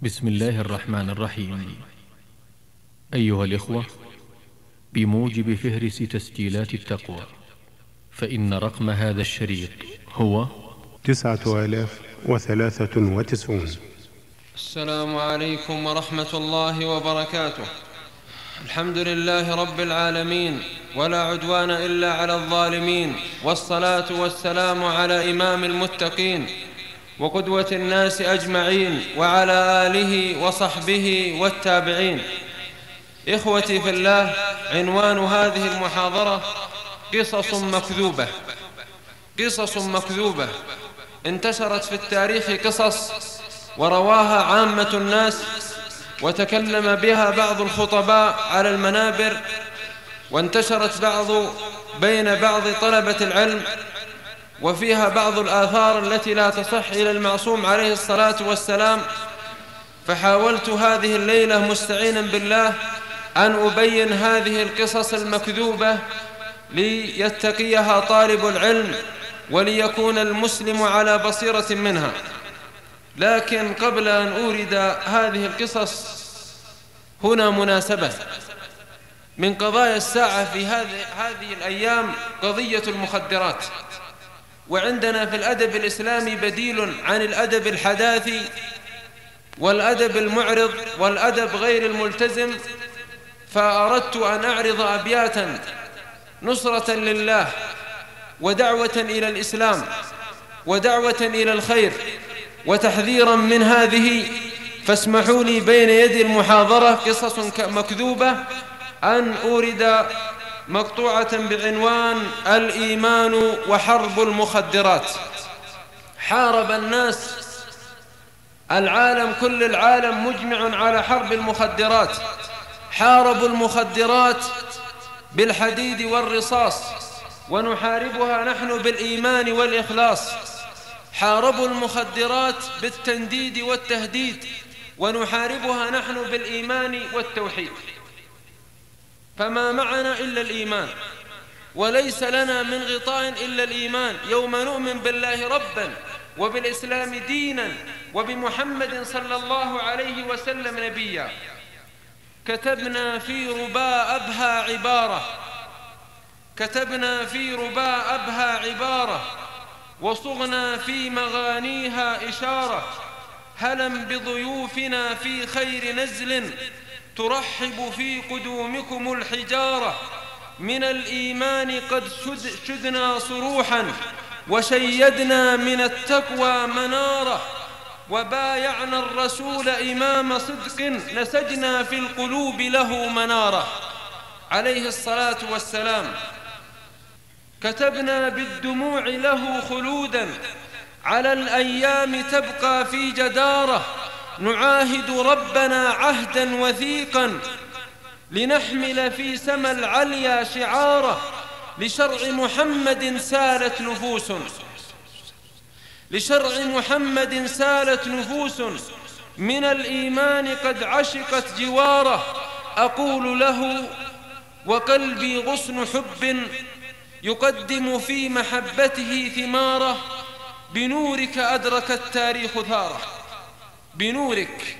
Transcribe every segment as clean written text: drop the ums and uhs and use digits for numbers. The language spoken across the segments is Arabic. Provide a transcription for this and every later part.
بسم الله الرحمن الرحيم. أيها الإخوة، بموجب فهرس تسجيلات التقوى، فإن رقم هذا الشريط هو 9093. السلام عليكم ورحمة الله وبركاته. الحمد لله رب العالمين، ولا عدوان إلا على الظالمين، والصلاة والسلام على إمام المتقين وقدوة الناس أجمعين، وعلى آله وصحبه والتابعين. إخوتي في الله، عنوان هذه المحاضرة قصص مكذوبة. قصص مكذوبة انتشرت في التاريخ قصص ورواها عامة الناس، وتكلم بها بعض الخطباء على المنابر، وانتشرت بين بعض طلبة العلم، وفيها بعض الآثار التي لا تصح إلى المعصوم عليه الصلاة والسلام. فحاولت هذه الليلة مستعينا بالله أن أبين هذه القصص المكذوبة ليتقيها طالب العلم وليكون المسلم على بصيرة منها. لكن قبل أن أورد هذه القصص، هنا مناسبة من قضايا الساعة في هذه الأيام، قضية المخدرات. وعندنا في الأدب الإسلامي بديل عن الأدب الحداثي والأدب المعرض والأدب غير الملتزم، فأردت أن أعرض أبياتا نصرة لله ودعوة إلى الإسلام ودعوة إلى الخير وتحذيرا من هذه. فاسمحوا لي بين يدي المحاضرة قصص مكذوبة أن أورد مقطوعة بعنوان الإيمان وحرب المخدرات. حارب الناس، العالم كل العالم مجمع على حرب المخدرات. حاربوا المخدرات بالحديد والرصاص، ونحاربها نحن بالإيمان والإخلاص. حاربوا المخدرات بالتنديد والتهديد، ونحاربها نحن بالإيمان والتوحيد. فما معنا إلا الإيمان، وليس لنا من غطاء إلا الإيمان. يوم نؤمن بالله ربا وبالإسلام دينا وبمحمد صلى الله عليه وسلم نبيا. كتبنا في رباء أبها عبارة وصغنا في مغانيها إشارة. هلا بضيوفنا في خير نزل، ترحب في قدومكم الحجارة. من الإيمان قد شدنا صروحا، وشيدنا من التقوى منارة. وبايعنا الرسول إمام صدق، نسجنا في القلوب له منارة عليه الصلاة والسلام. كتبنا بالدموع له خلودا، على الأيام تبقى في جدارة. نعاهد ربنا عهدا وثيقا، لنحمل في سما العليا شعاره. لشرع محمد سالت نفوس، من الإيمان قد عشقت جواره. أقول له وقلبي غصن حب، يقدم في محبته ثماره. بنورك أدرك التاريخ ثاره، بنورك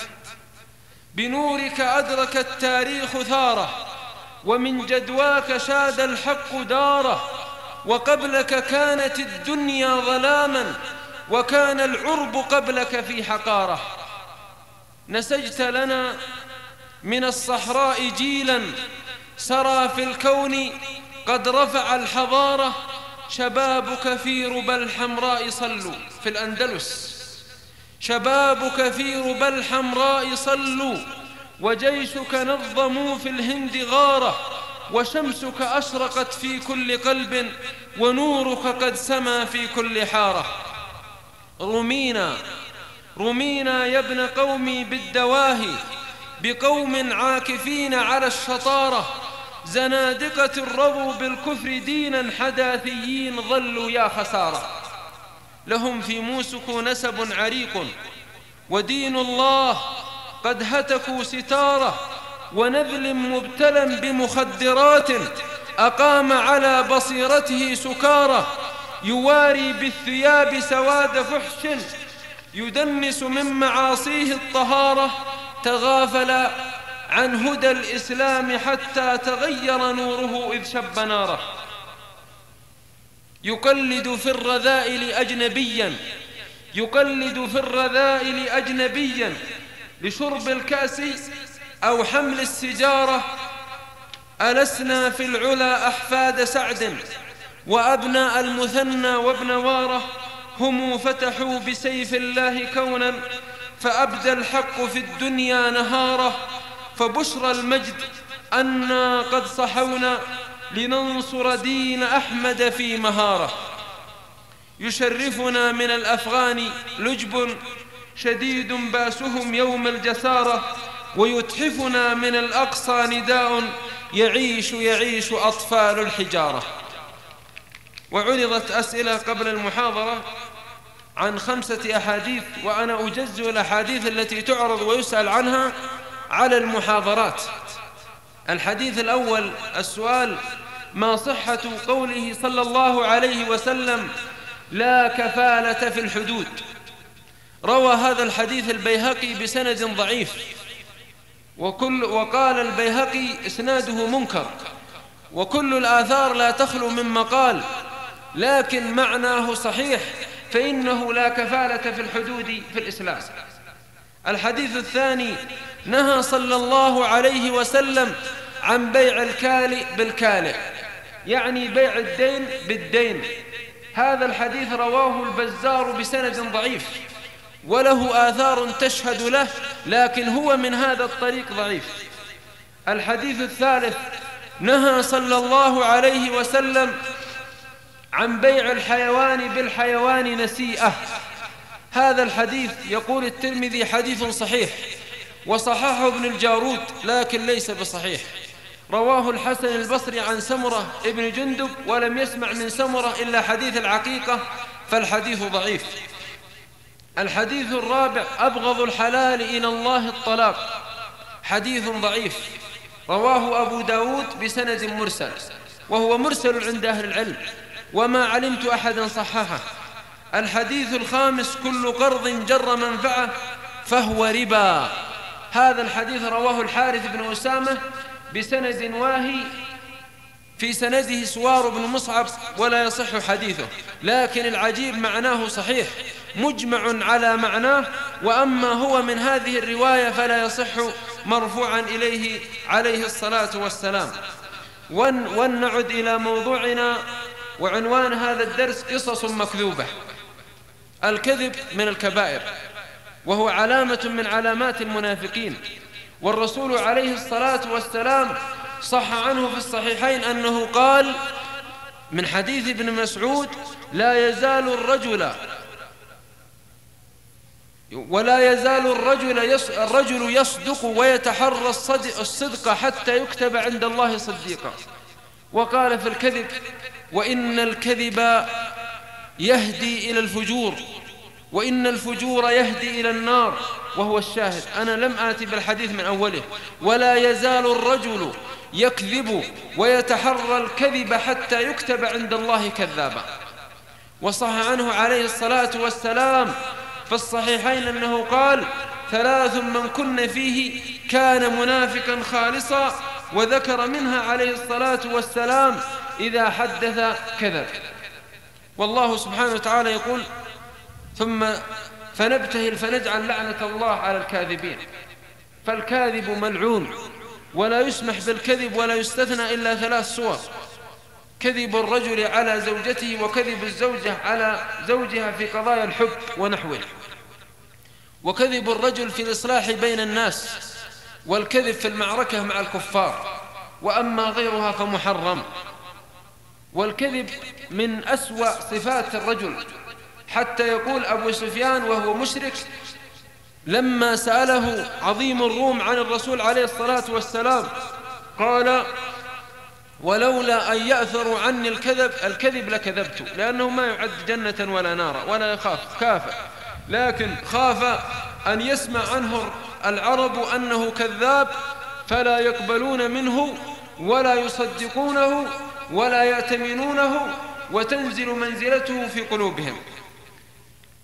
أدرك التاريخ ثاره. ومن جدواك شاد الحق داره. وقبلك كانت الدنيا ظلاما، وكان العرب قبلك في حقاره. نسجت لنا من الصحراء جيلا، سرى في الكون قد رفع الحضارة. شبابك في ربى الحمراء صلوا في الأندلس، شبابك في ربى الحمراء صلوا. وجيشك نظموا في الهند غارة. وشمسك أشرقت في كل قلب، ونورك قد سما في كل حارة. رمينا يا ابن قومي بالدواهي، بقوم عاكفين على الشطارة. زنادقة رضوا بالكفر دينا، حداثيين ظلوا يا خسارة. لهم في موسك نسب عريق، ودين الله قد هتكوا ستارة. ونذل مبتلى بمخدرات، أقام على بصيرته سكارة. يواري بالثياب سواد فحش، يدنس من معاصيه الطهارة تغافل عن هدى الإسلام حتى تغير نوره إذ شب ناره. يقلد في الرذائل أجنبيا لشرب الكأس أو حمل السجارة. ألسنا في العلا أحفاد سعد وأبناء المثنى وابن واره، هم فتحوا بسيف الله كونا فأبدى الحق في الدنيا نهاره. فبشرى المجد أنا قد صحونا لننصر دين أحمد في مهاره. يشرفنا من الأفغان لجب شديد باسهم يوم الجسارة، ويتحفنا من الأقصى نداء يعيش أطفال الحجارة. وعرضت أسئلة قبل المحاضرة عن 5 أحاديث، وأنا أجزء الأحاديث التي تعرض ويسأل عنها على المحاضرات. الحديث الأول، السؤال: ما صحة قوله صلى الله عليه وسلم لا كفالة في الحدود؟ روى هذا الحديث البيهقي بسند ضعيف، وقال البيهقي إسناده منكر، وكل الآثار لا تخلو من مقال، لكن معناه صحيح، فإنه لا كفالة في الحدود في الإسلام. الحديث الثاني: نهى صلى الله عليه وسلم عن بيع الكالئ بالكالئ، يعني بيع الدين بالدين. هذا الحديث رواه البزار بسند ضعيف، وله آثار تشهد له، لكن هو من هذا الطريق ضعيف. الحديث الثالث: نهى صلى الله عليه وسلم عن بيع الحيوان بالحيوان نسيئة. هذا الحديث يقول الترمذي حديث صحيح، وصححه ابن الجارود، لكن ليس بصحيح. رواه الحسن البصري عن سمرة ابن جندب، ولم يسمع من سمرة إلا حديث العقيقة، فالحديث ضعيف. الحديث الرابع: أبغض الحلال إلى الله الطلاق، حديث ضعيف، رواه أبو داود بسند مرسل، وهو مرسل عند أهل العلم، وما علمت أحدا صححه. الحديث الخامس: كل قرض جر منفعة فهو ربا. هذا الحديث رواه الحارث بن أسامة بسند واهي، في سنده سوار بن مصعب، ولا يصح حديثه، لكن العجيب معناه صحيح مجمع على معناه، وأما هو من هذه الرواية فلا يصح مرفوعا إليه عليه الصلاة والسلام. ونعد إلى موضوعنا، وعنوان هذا الدرس: قصص مكذوبة. الكذب من الكبائر، وهو علامة من علامات المنافقين، والرسول عليه الصلاة والسلام صح عنه في الصحيحين أنه قال من حديث ابن مسعود: لا يزال الرجل يصدق ويتحرى الصدق حتى يكتب عند الله صديقا. وقال في الكذب: وإن الكذب يهدي إلى الفجور، وإن الفجور يهدي إلى النار. وهو الشاهد، أنا لم آتي بالحديث من أوله. ولا يزال الرجل يكذب ويتحرى الكذب حتى يكتب عند الله كذابا. وصح عنه عليه الصلاة والسلام في الصحيحين أنه قال: 3 من كن فيه كان منافقا خالصا، وذكر منها عليه الصلاة والسلام: إذا حدث كذب. والله سبحانه وتعالى يقول: ثم فنبتهل فنجعل لعنة الله على الكاذبين. فالكاذب ملعون، ولا يسمح بالكذب، ولا يستثنى إلا 3 صور: كذب الرجل على زوجته، وكذب الزوجة على زوجها في قضايا الحب ونحوه، وكذب الرجل في الإصلاح بين الناس، والكذب في المعركة مع الكفار، وأما غيرها فمحرم. والكذب من أسوأ صفات الرجل، حتى يقول أبو سفيان وهو مشرك لما سأله عظيم الروم عن الرسول عليه الصلاة والسلام، قال: ولولا أن يأثروا عني الكذب لكذبت، لأنه ما يعد جنة ولا نارا ولا يخاف كافة، لكن خاف أن يسمع عنه العرب أنه كذاب فلا يقبلون منه ولا يصدقونه ولا يأتمنونه، وتنزل منزلته في قلوبهم.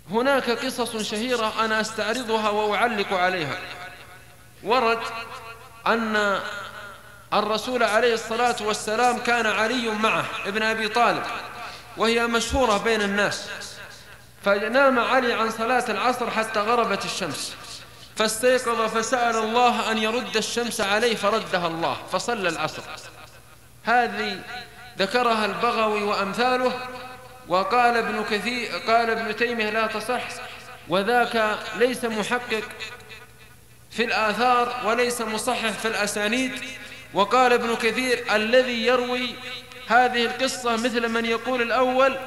هناك قصص شهيرة أنا أستعرضها وأعلق عليها. ورد أن الرسول عليه الصلاة والسلام كان علي معه ابن أبي طالب، وهي مشهورة بين الناس. فنام علي عن صلاة العصر حتى غربت الشمس، فاستيقظ فسأل الله أن يرد الشمس عليه فردها الله، فصلى العصر. هذه ذكرها البغوي وأمثاله. وقال ابن تيمية لا تصح، وذاك ليس محقق في الآثار وليس مصحح في الأسانيد. وقال ابن كثير الذي يروي هذه القصة مثل من يقول الأول: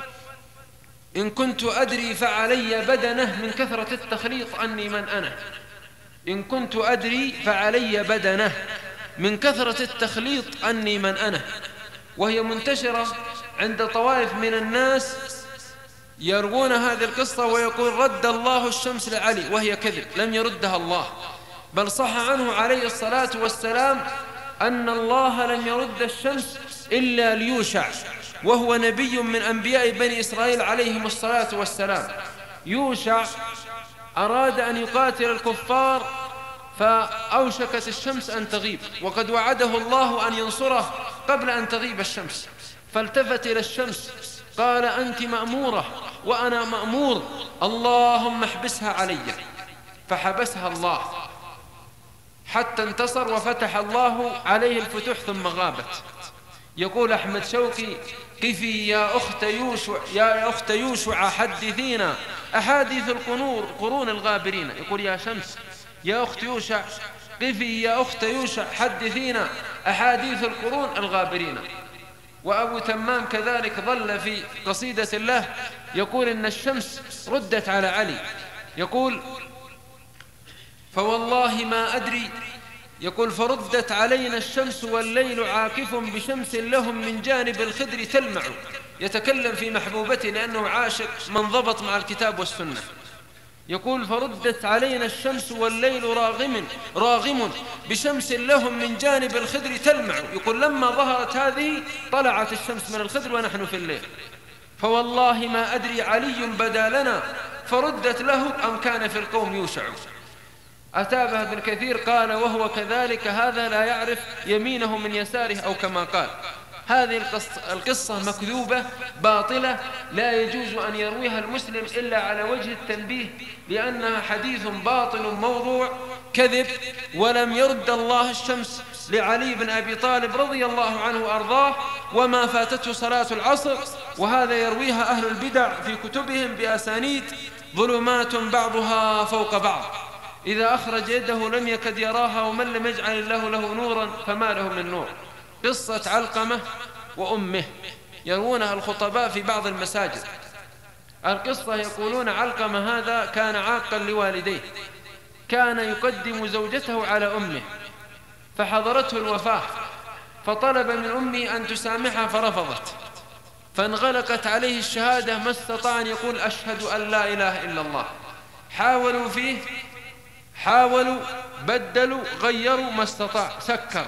إن كنت أدري فعلي بدنه من كثرة التخليط أني من أنا. إن كنت أدري فعلي بدنه من كثرة التخليط أني من أنا. وهي منتشرة عند طوائف من الناس يروون هذه القصة ويقول رد الله الشمس لعلي، وهي كذب، لم يردها الله، بل صح عنه عليه الصلاة والسلام أن الله لم يرد الشمس إلا ليوشع، وهو نبي من أنبياء بني إسرائيل عليهم الصلاة والسلام. يوشع أراد أن يقاتل الكفار فأوشكت الشمس أن تغيب، وقد وعده الله أن ينصره قبل أن تغيب الشمس، فالتفت إلى الشمس قال: أنت مأمورة وأنا مأمور، اللهم احبسها علي. فحبسها الله حتى انتصر وفتح الله عليه الفتوح ثم غابت. يقول أحمد شوقي: قفي يا أخت يوشع حدثينا أحاديث القرون الغابرين. يقول يا شمس يا أخت يوشع، قفي يا أخت يوشع حدثينا أحاديث القرون الغابرين. وأبو تمام كذلك ظل في قصيدة الله يقول إن الشمس ردت على علي، يقول: فوالله ما أدري، يقول: فردت علينا الشمس والليل عاكف بشمس لهم من جانب الخدر تلمع. يتكلم في محبوبته لأنه عاشق من ضبط مع الكتاب والسنة. يقول: فردت علينا الشمس والليل راغم بشمس لهم من جانب الخدر تلمع. يقول لما ظهرت هذه طلعت الشمس من الخدر ونحن في الليل. فوالله ما أدري علي بدا لنا فردت له أم كان في القوم يوشع. أتابه ابن كثير قال: وهو كذلك هذا لا يعرف يمينه من يساره، أو كما قال. هذه القصة مكذوبة باطلة لا يجوز أن يرويها المسلم إلا على وجه التنبيه، لأنها حديث باطل موضوع كذب. ولم يرد الله الشمس لعلي بن أبي طالب رضي الله عنه وأرضاه وما فاتته صلاة العصر، وهذا يرويها أهل البدع في كتبهم بأسانيد ظلمات بعضها فوق بعض، إذا أخرج يده لم يكد يراها، ومن لم يجعل الله له نورا فما له من نور. قصة علقمة وأمه يروونها الخطباء في بعض المساجد. القصة يقولون علقمة هذا كان عاقا لوالديه، كان يقدم زوجته على أمه، فحضرته الوفاة فطلب من أمه أن تسامحها فرفضت، فانغلقت عليه الشهادة ما استطاع أن يقول أشهد أن لا إله إلا الله. حاولوا فيه، حاولوا، بدلوا، غيروا، ما استطاع، سكر.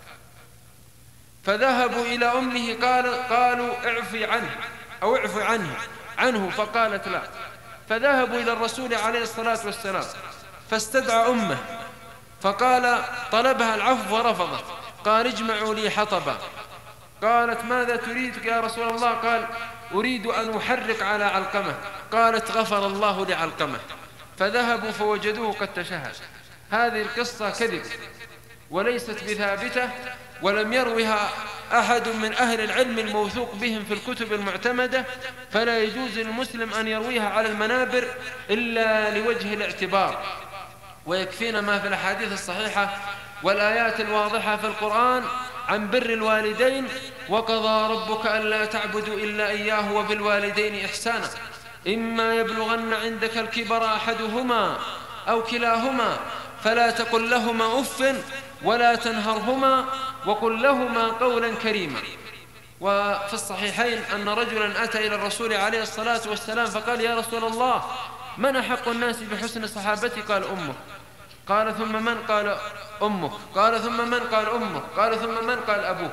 فذهبوا إلى أمه قالوا اعفي عنه أو اعفي عنه، فقالت لا. فذهبوا إلى الرسول عليه الصلاة والسلام فاستدعى أمه فقال طلبها العفو ورفضت. قال اجمعوا لي حطبا. قالت ماذا تريد يا رسول الله؟ قال أريد أن أحرق على علقمة. قالت غفر الله لعلقمة. فذهبوا فوجدوه قد تشهد. هذه القصة كذب وليست بثابتة، ولم يروها أحد من أهل العلم الموثوق بهم في الكتب المعتمدة، فلا يجوز للمسلم أن يرويها على المنابر إلا لوجه الاعتبار. ويكفينا ما في الأحاديث الصحيحة والآيات الواضحة في القرآن عن بر الوالدين: وقضى ربك ألا تعبدوا إلا إياه وبالوالدين إحسانا إما يبلغن عندك الكبر أحدهما أو كلاهما فلا تقل لهما أف ولا تنهرهما وقل لهما قولا كريما. وفي الصحيحين أن رجلا أتى إلى الرسول عليه الصلاة والسلام فقال يا رسول الله من أحق الناس بحسن صحابتي؟ قال أمك. قال ثم من؟ قال أمك. قال ثم من؟ قال أمك. قال ثم من؟ قال أبوك.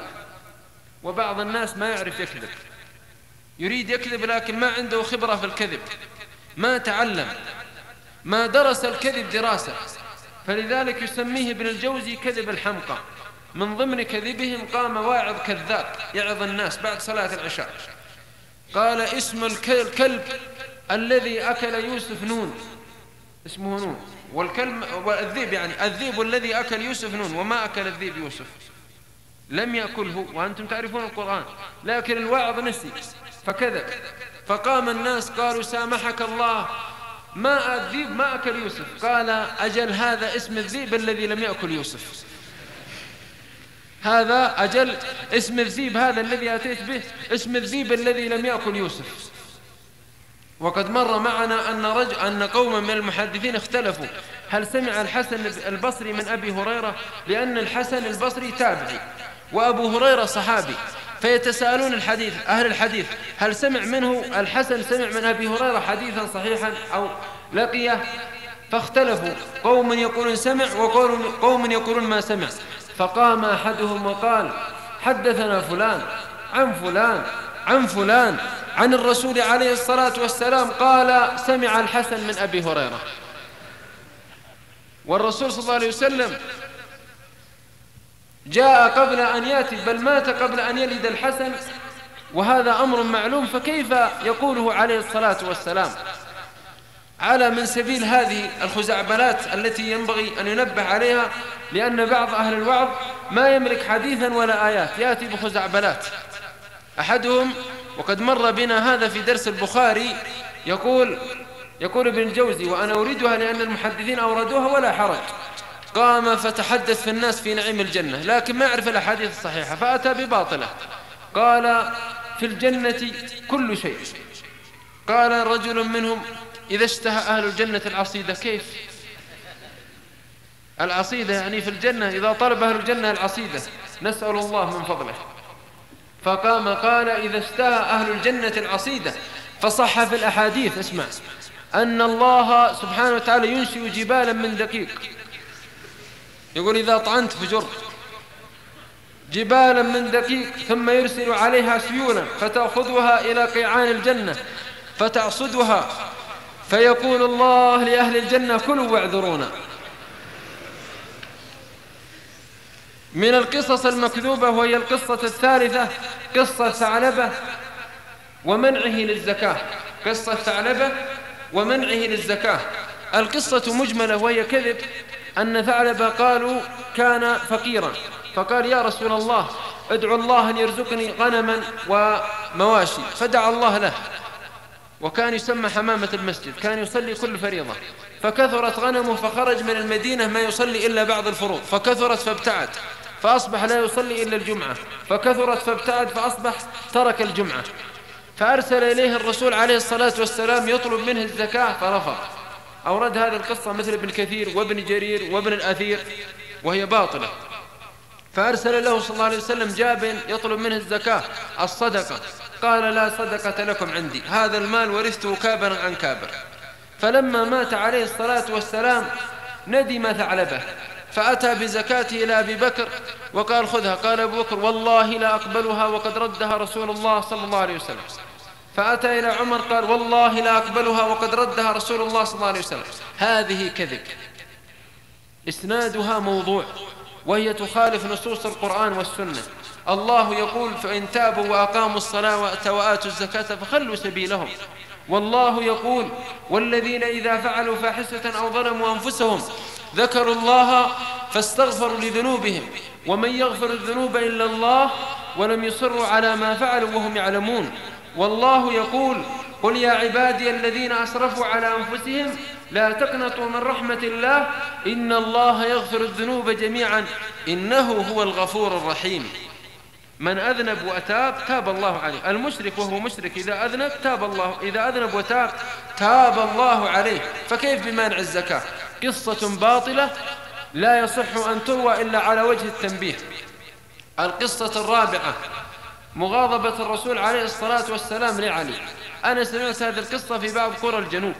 وبعض الناس ما يعرف يكذب، يريد يكذب لكن ما عنده خبرة في الكذب، ما تعلم، ما درس الكذب دراسة، فلذلك يسميه ابن الجوزي كذب الحمقى. من ضمن كذبهم قام واعظ كذاب يعظ الناس بعد صلاة العشاء، قال اسم الكلب الذي أكل يوسف نون، اسمه نون، والذئب يعني الذئب الذي أكل يوسف نون، وما أكل الذئب يوسف، لم يأكله، وأنتم تعرفون القرآن، لكن الواعظ نسي فكذب. فقام الناس قالوا سامحك الله، ما الذئب ما أكل يوسف. قال أجل هذا اسم الذئب الذي لم يأكل يوسف، هذا أجل اسم الذئب هذا الذي أتيت به، اسم الذئب الذي لم يأكل يوسف. وقد مر معنا أن قوما من المحدثين اختلفوا هل سمع الحسن البصري من أبي هريرة، لأن الحسن البصري تابعي وأبو هريرة صحابي، فيتساءلون أهل الحديث هل سمع منه الحسن سمع من أبي هريرة حديثا صحيحا أو لقيه، فاختلفوا، قوم يقولون سمع وقوم يقولون ما سمع. فقام أحدهم وقال حدثنا فلان عن فلان عن فلان عن الرسول عليه الصلاة والسلام قال سمع الحسن من أبي هريرة. والرسول صلى الله عليه وسلم جاء قبل أن يأتي، بل مات قبل أن يلد الحسن، وهذا أمر معلوم، فكيف يقوله عليه الصلاة والسلام؟ على من سبيل هذه الخزعبلات التي ينبغي أن ينبه عليها، لأن بعض أهل الوعظ ما يملك حديثا ولا آيات، يأتي بخزعبلات. أحدهم وقد مر بنا هذا في درس البخاري يقول ابن الجوزي، وأنا أريدها لأن المحدثين أوردوها ولا حرج، قام فتحدث في الناس في نعيم الجنة لكن ما يعرف الأحاديث الصحيحة، فأتى بباطلة. قال في الجنة كل شيء. قال رجل منهم إذا اشتهى أهل الجنة العصيدة. كيف العصيدة؟ يعني في الجنة إذا طلب أهل الجنة العصيدة، نسأل الله من فضله. فقام قال إذا اشتهى أهل الجنة العصيدة، فصح في الأحاديث اسمع أن الله سبحانه وتعالى ينشئ جبالا من دقيق، يقول إذا طعنت فجر جبالا من دقيق، ثم يرسل عليها سيولا فتأخذها إلى قيعان الجنة فتعصدها، فيقول الله لأهل الجنة كلوا واعذرونا. من القصص المكذوبة، وهي القصة الثالثة، قصة ثعلبة ومنعه للزكاة. قصة ثعلبة ومنعه للزكاة. القصة مجملة وهي كذب، أن ثعلبة قالوا كان فقيرا، فقال يا رسول الله ادعو الله أن يرزقني غنما ومواشي، فدعا الله له، وكان يسمى حمامة المسجد، كان يصلي كل فريضة، فكثرت غنمه فخرج من المدينة ما يصلي إلا بعض الفروض، فكثرت فابتعد فأصبح لا يصلي إلا الجمعة، فكثرت فابتعد فأصبح ترك الجمعة، فأرسل إليه الرسول عليه الصلاة والسلام يطلب منه الزكاة فرفض. أورد هذه القصة مثل ابن كثير وابن جرير وابن الأثير وهي باطلة. فأرسل له صلى الله عليه وسلم جاب يطلب منه الزكاة الصدقة، قال لا صدقة لكم عندي، هذا المال ورثته كابرا عن كابر. فلما مات عليه الصلاة والسلام ندم ثعلبة، فأتى بزكاته إلى أبي بكر وقال خذها، قال أبو بكر والله لا أقبلها وقد ردها رسول الله صلى الله عليه وسلم. فأتى إلى عمر قال والله لا أقبلها وقد ردها رسول الله صلى الله عليه وسلم. هذه كذب إسنادها موضوع، وهي تخالف نصوص القرآن والسنة. الله يقول فإن تابوا وأقاموا الصلاة وآتوا الزكاة فخلوا سبيلهم. والله يقول والذين إذا فعلوا فاحشة أو ظلموا أنفسهم ذكروا الله فاستغفروا لذنوبهم ومن يغفر الذنوب إلا الله ولم يصروا على ما فعلوا وهم يعلمون. والله يقول قل يا عبادي الذين أسرفوا على أنفسهم لا تقنطوا من رحمة الله إن الله يغفر الذنوب جميعا إنه هو الغفور الرحيم. من أذنب وأتاب تاب الله عليه. المشرك وهو مشرك إذا أذنب تاب الله، إذا أذنب وتاب تاب الله عليه. فكيف بمانع الزكاة؟ قصة باطلة لا يصح أن تروى إلا على وجه التنبيه. القصة الرابعة مغاضبة الرسول عليه الصلاة والسلام لعلي. أنا سمعت هذه القصة في بعض قرى الجنوب.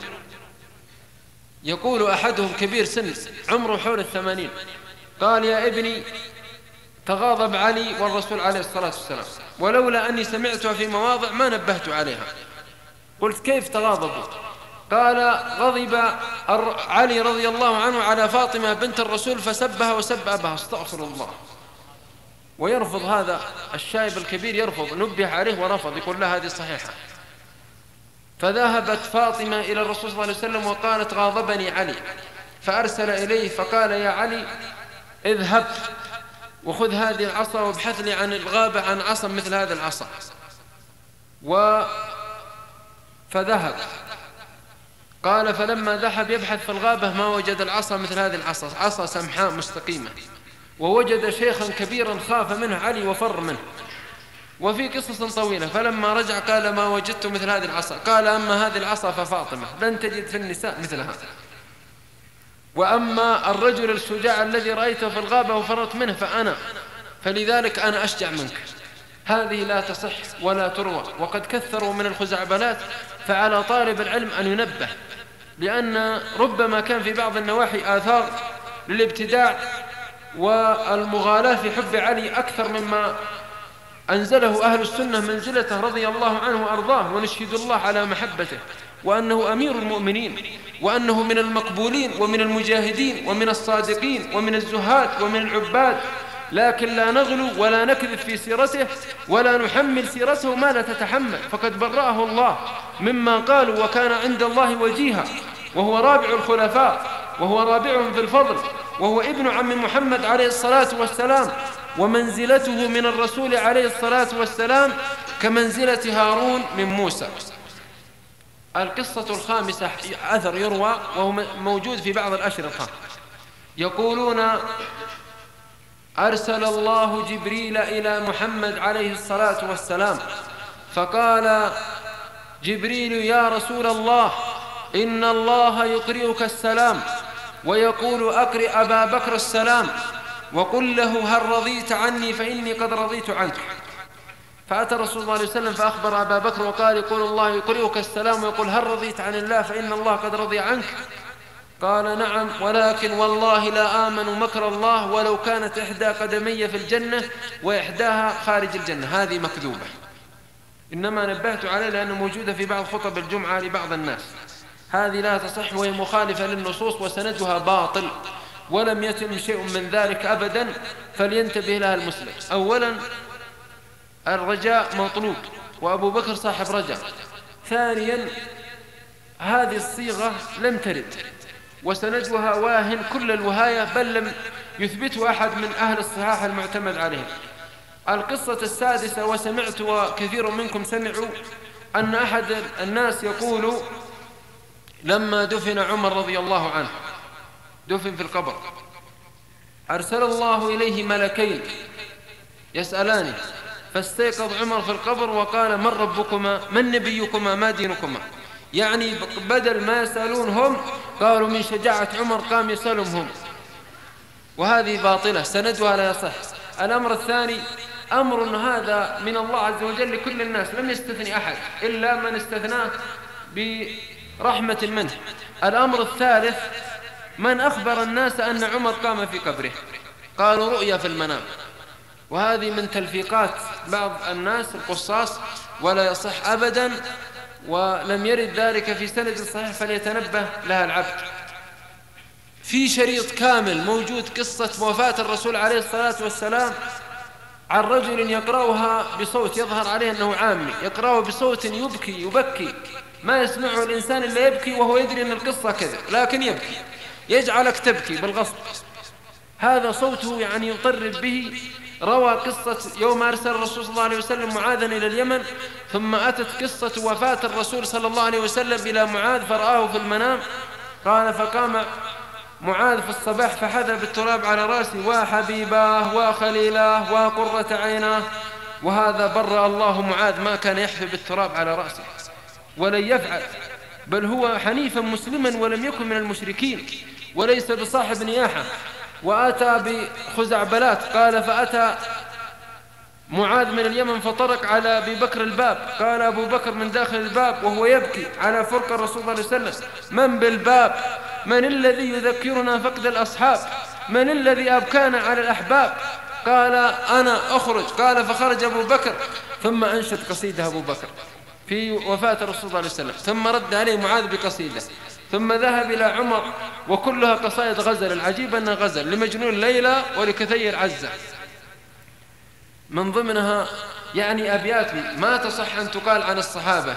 يقول أحدهم كبير سن عمره حول 80، قال يا ابني تغاضب علي والرسول عليه الصلاة والسلام، ولولا أني سمعتها في مواضع ما نبهت عليها. قلت كيف تغاضبوا؟ قال غضب علي رضي الله عنه على فاطمة بنت الرسول فسبها وسب أبها، استغفر الله. ويرفض هذا الشايب الكبير، يرفض، نبه عليه ورفض، يقول لا هذه صحيحة. فذهبت فاطمة إلى الرسول صلى الله عليه وسلم وقالت غاضبني علي، فأرسل إليه فقال يا علي اذهب وخذ هذه العصا وابحث لي عن الغابة عن عصا مثل هذا العصا. فذهب، قال فلما ذهب يبحث في الغابة ما وجد العصا مثل هذه العصا، عصا سمحاء مستقيمة، ووجد شيخا كبيرا خاف منه علي وفر منه. وفي قصص طويلة، فلما رجع قال ما وجدت مثل هذه العصا، قال أما هذه العصا ففاطمة لن تجد في النساء مثلها، وأما الرجل الشجاع الذي رأيته في الغابة وفررت منه فأنا، فلذلك أنا أشجع منك. هذه لا تصح ولا تروى، وقد كثروا من الخزعبلات، فعلى طالب العلم أن ينبه، لأن ربما كان في بعض النواحي آثار للابتداع والمغالاة في حب علي أكثر مما أنزله أهل السنة منزلته رضي الله عنه وأرضاه، ونشهد الله على محبته، وأنه أمير المؤمنين، وأنه من المقبولين ومن المجاهدين ومن الصادقين ومن الزهاد ومن العباد، لكن لا نغلو ولا نكذب في سيرته ولا نحمل سيرته ما لا تتحمل، فقد برأه الله مما قالوا، وكان عند الله وجيها، وهو رابع الخلفاء، وهو رابعهم في الفضل، وهو ابن عم محمد عليه الصلاة والسلام، ومنزلته من الرسول عليه الصلاة والسلام كمنزلة هارون من موسى. القصة الخامسة أثر يروى وهو موجود في بعض الأشرطة، يقولون أرسل الله جبريل إلى محمد عليه الصلاة والسلام، فقال جبريل يا رسول الله إن الله يقرئك السلام، ويقول أقرئ أبا بكر السلام، وقل له هل رضيت عني فإني قد رضيت عنك. فأتى رسول الله عليه وسلم فأخبر أبا بكر وقال يقول الله يقرئك السلام ويقول هل رضيت عن الله فإن الله قد رضي عنك. قال نعم، ولكن والله لا آمن مكر الله ولو كانت إحدى قدمي في الجنة وإحداها خارج الجنة. هذه مكذوبة، إنما نبهت عليه لأنه موجودة في بعض خطب الجمعة لبعض الناس. هذه لا تصح وهي مخالفة للنصوص وسندها باطل، ولم يتم شيء من ذلك أبدا، فلينتبه لها المسلم. أولا الرجاء مطلوب، وأبو بكر صاحب رجاء. ثانيا هذه الصيغة لم ترد وسندها واهن كل الوهاية، بل لم يثبته أحد من أهل الصحاح المعتمد عليه. القصة السادسة، وسمعت وكثير منكم سمعوا أن أحد الناس يقول لما دفن عمر رضي الله عنه، دفن في القبر، أرسل الله إليه ملكين يسألانه، فاستيقظ عمر في القبر وقال من ربكما من نبيكما ما دينكما، يعني بدل ما يسألون هم قالوا من شجاعة عمر قام يسألهم هم، وهذه باطلة سندها لا يصح. الأمر الثاني أمر هذا من الله عز وجل لكل الناس، لم يستثني أحد إلا من استثناه برحمة منه. الأمر الثالث من أخبر الناس أن عمر قام في قبره، قالوا رؤيا في المنام، وهذه من تلفيقات بعض الناس القصاص ولا يصح أبدا، ولم يرد ذلك في سند صحيح، فليتنبه لها العبد. في شريط كامل موجود قصة وفاة الرسول عليه الصلاة والسلام عن رجل يقرأها بصوت يظهر عليه أنه عامي، يقرأه بصوت يبكي ما يسمعه الإنسان إلا يبكي، وهو يدري أن القصة كذا لكن يبكي، يجعلك تبكي بالغصب. هذا صوته يعني يطرب به. روى قصة يوم أرسل الرسول صلى الله عليه وسلم معاذا إلى اليمن، ثم أتت قصة وفاة الرسول صلى الله عليه وسلم إلى معاذ فرآه في المنام، قال فقام معاذ في الصباح فحذى بالتراب على رأسه وحبيباه وخليلاه وقرة عيناه، وهذا برأ الله معاذ، ما كان يحفي بالتراب على رأسه ولن يفعل، بل هو حنيفا مسلما ولم يكن من المشركين وليس بصاحب نياحة. وأتى بخزعبلات، قال فأتى معاذ من اليمن فطرق على أبي بكر الباب، قال أبو بكر من داخل الباب وهو يبكي على فرق الرسول صلى الله عليه وسلم من بالباب؟ من الذي يذكرنا فقد الأصحاب؟ من الذي أبكانا على الأحباب؟ قال أنا أخرج. قال فخرج أبو بكر ثم أنشد قصيدة أبو بكر، في وفاة الرسول صلى الله عليه وسلم، ثم رد عليه معاذ بقصيدة، ثم ذهب إلى عمر وكلها قصائد غزل. العجيب أنها غزل لمجنون ليلى ولكثير عزة، من ضمنها يعني أبيات ما تصح أن تقال عن الصحابة،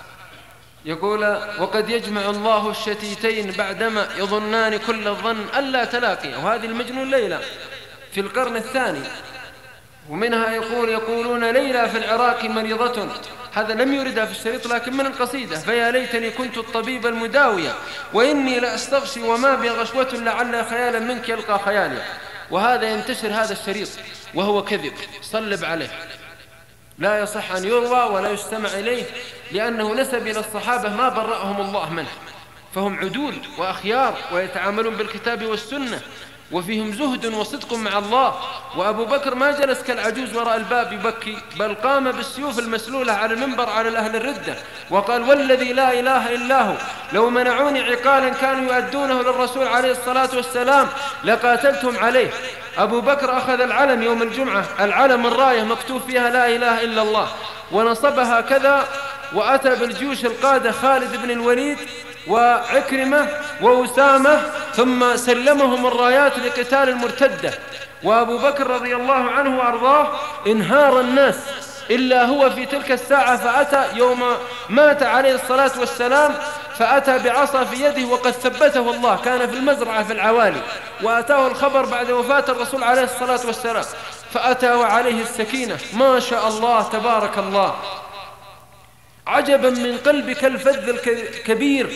يقول: وقد يجمع الله الشتيتين بعدما يظنان كل الظن ألا تلاقي. وهذه المجنون ليلى في القرن الثاني. ومنها يقولون ليلى في العراق مريضة، هذا لم يردها في الشريط لكن من القصيدة: فيا ليتني كنت الطبيب المداوية وإني لأستغشي وما بي غشوة لعل خيالا منك يلقى خيالي. وهذا ينتشر هذا الشريط وهو كذب صلب عليه، لا يصح أن يروى ولا يستمع إليه، لأنه نسب إلى الصحابة ما برأهم الله منه، فهم عدول وأخيار ويتعاملون بالكتاب والسنة وفيهم زهد وصدق مع الله. وأبو بكر ما جلس كالعجوز وراء الباب يبكي، بل قام بالسيوف المسلولة على المنبر على الأهل الردة وقال: والذي لا إله إلا هو لو منعوني عقالا كانوا يؤدونه للرسول عليه الصلاة والسلام لقاتلتهم عليه. أبو بكر أخذ العلم يوم الجمعة، العلم الراية مكتوب فيها لا إله إلا الله، ونصبها كذا، وأتى بالجيوش القادة خالد بن الوليد وعكرمة وأسامة، ثم سلمهم الرايات لقتال المرتدة. وأبو بكر رضي الله عنه وأرضاه انهار الناس إلا هو في تلك الساعة، فأتى يوم مات عليه الصلاة والسلام فأتى بعصا في يده وقد ثبته الله، كان في المزرعة في العوالي، وأتاه الخبر بعد وفاة الرسول عليه الصلاة والسلام، فأتى وعليه السكينة ما شاء الله تبارك الله. عجبا من قلبك الفذ الكبير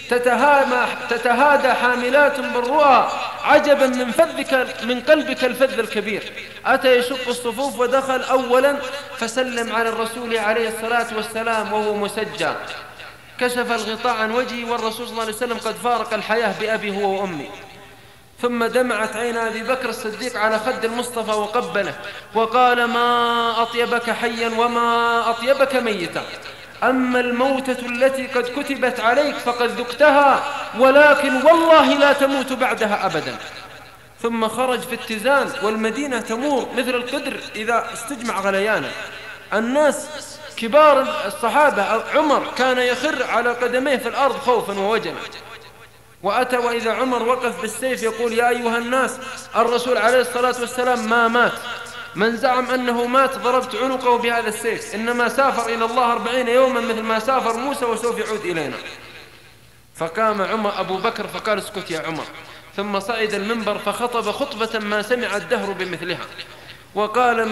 تتهادى حاملات بالرؤى، عجبا من قلبك الفذ الكبير. أتى يشق الصفوف ودخل أولا فسلم على الرسول عليه الصلاة والسلام وهو مسجى، كشف الغطاء عن وجهه والرسول صلى الله عليه وسلم قد فارق الحياة بأبي هو وأمي. ثم دمعت عين أبي بكر الصديق على خد المصطفى وقبله وقال: ما أطيبك حيا وما أطيبك ميتا، أما الموتة التي قد كتبت عليك فقد ذقتها، ولكن والله لا تموت بعدها أبدا. ثم خرج في اتزان، والمدينة تمور مثل القدر إذا استجمع غليانا. الناس كبار الصحابة عمر كان يخر على قدميه في الأرض خوفا ووجلا، وأتى وإذا عمر وقف بالسيف يقول: يا أيها الناس، الرسول عليه الصلاة والسلام ما مات، من زعم أنه مات ضربت عنقه بهذا السيف، إنما سافر إلى الله 40 يوما مثل ما سافر موسى وسوف يعود إلينا. فقام أبو بكر فقال: اسكت يا عمر. ثم صعد المنبر فخطب خطبة ما سمع الدهر بمثلها، وقال: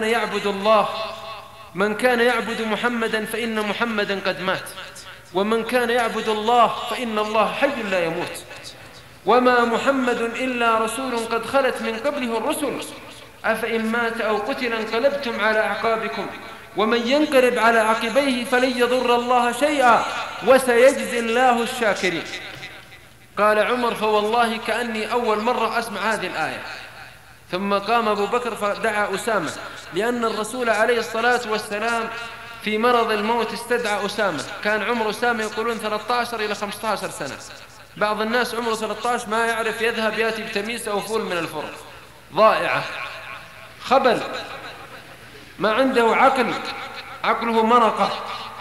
من كان يعبد محمدا فإن محمدا قد مات، ومن كان يعبد الله فإن الله حي لا يموت، وما محمد إلا رسول قد خلت من قبله الرسل، أفإن مات أو قتل انقلبتم على أعقابكم، ومن ينقلب على عقبيه فلن يضر الله شيئا وسيجزي الله الشاكرين. قال عمر: فوالله كأني أول مرة أسمع هذه الآية. ثم قام أبو بكر فدعا أسامة، لأن الرسول عليه الصلاة والسلام في مرض الموت استدعى أسامة. كان عمر أسامة يقولون 13 إلى 15 سنة. بعض الناس عمره 13 ما يعرف يذهب يأتي بتميس أو فول من الفرن، ضائعة، خبل، ما عنده عقله مرقة،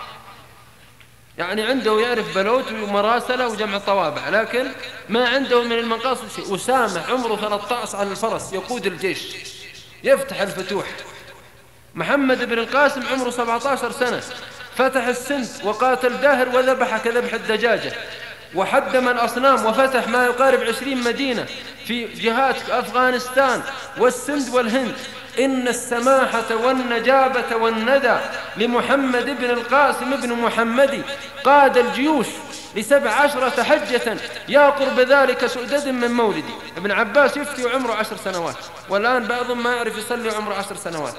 يعني عنده يعرف بلوت ومراسلة وجمع طوابع، لكن ما عنده من المقاصد شيء. أسامة عمره 13 على الفرس يقود الجيش يفتح الفتوح. محمد بن القاسم عمره 17 سنة فتح السند وقاتل داهر وذبح كذبح الدجاجة، وحدم الأصنام وفتح ما يقارب 20 مدينة في جهات أفغانستان والسند والهند. إن السماحة والنجابة والندى لمحمد بن القاسم بن محمد، قاد الجيوش ل17 حجة يا قرب ذلك سؤدد من مولدي. ابن عباس يفتي وعمره 10 سنوات، والآن بعضهم ما يعرف يصلي عمره 10 سنوات،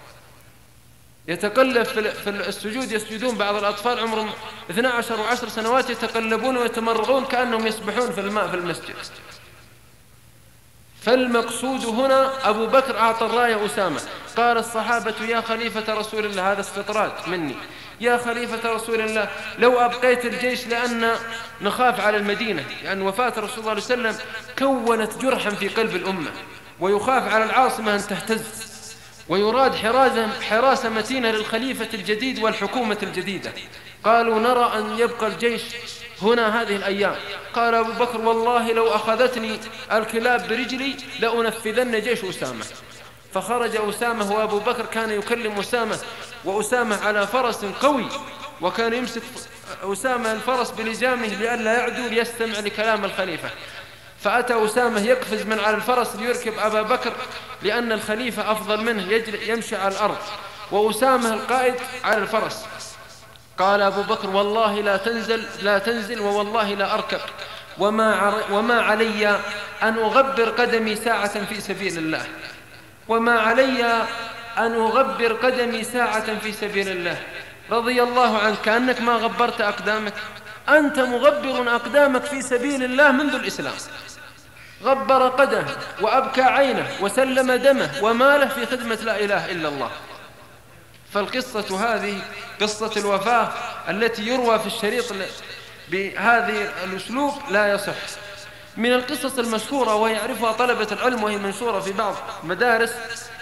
يتقلب في السجود، يسجدون بعض الأطفال عمرهم 12 و10 سنوات يتقلبون ويتمرغون كأنهم يسبحون في الماء في المسجد. فالمقصود هنا أبو بكر أعطى الراية أسامة. قال الصحابة: يا خليفة رسول الله، هذا استطراد مني، يا خليفة رسول الله لو أبقيت الجيش لأن نخاف على المدينة، لأن وفاة رسول الله عليه وسلم كونت جرحا في قلب الأمة، ويخاف على العاصمة أن تهتز، ويراد حراسة متينة للخليفة الجديد والحكومة الجديدة. قالوا نرى أن يبقى الجيش هنا هذه الأيام. قال أبو بكر والله لو أخذتني الكلاب برجلي لأنفذن جيش أسامة. فخرج أسامة، وأبو بكر كان يكلم أسامة، وأسامة على فرس قوي، وكان يمسك أسامة الفرس بلجامه لئلا يعدو ليستمع لكلام الخليفة. فأتى أسامة يقفز من على الفرس ليركب أبا بكر لأن الخليفة أفضل منه يمشي على الأرض، وأسامة القائد على الفرس. قال أبو بكر والله لا تنزل ووالله لا أركب، وما علي أن أغبر قدمي ساعة في سبيل الله، وما علي أن أغبر قدمي ساعة في سبيل الله. رضي الله عنك كأنك ما غبرت أقدامك، أنت مغبر أقدامك في سبيل الله منذ الإسلام. غبر قدمه وأبكى عينه وسلم دمه وماله في خدمة لا إله إلا الله. فالقصة هذه قصة الوفاة التي يروى في الشريط بهذه الأسلوب لا يصح. من القصص المشهورة ويعرفها طلبة العلم وهي منشورة في بعض المدارس،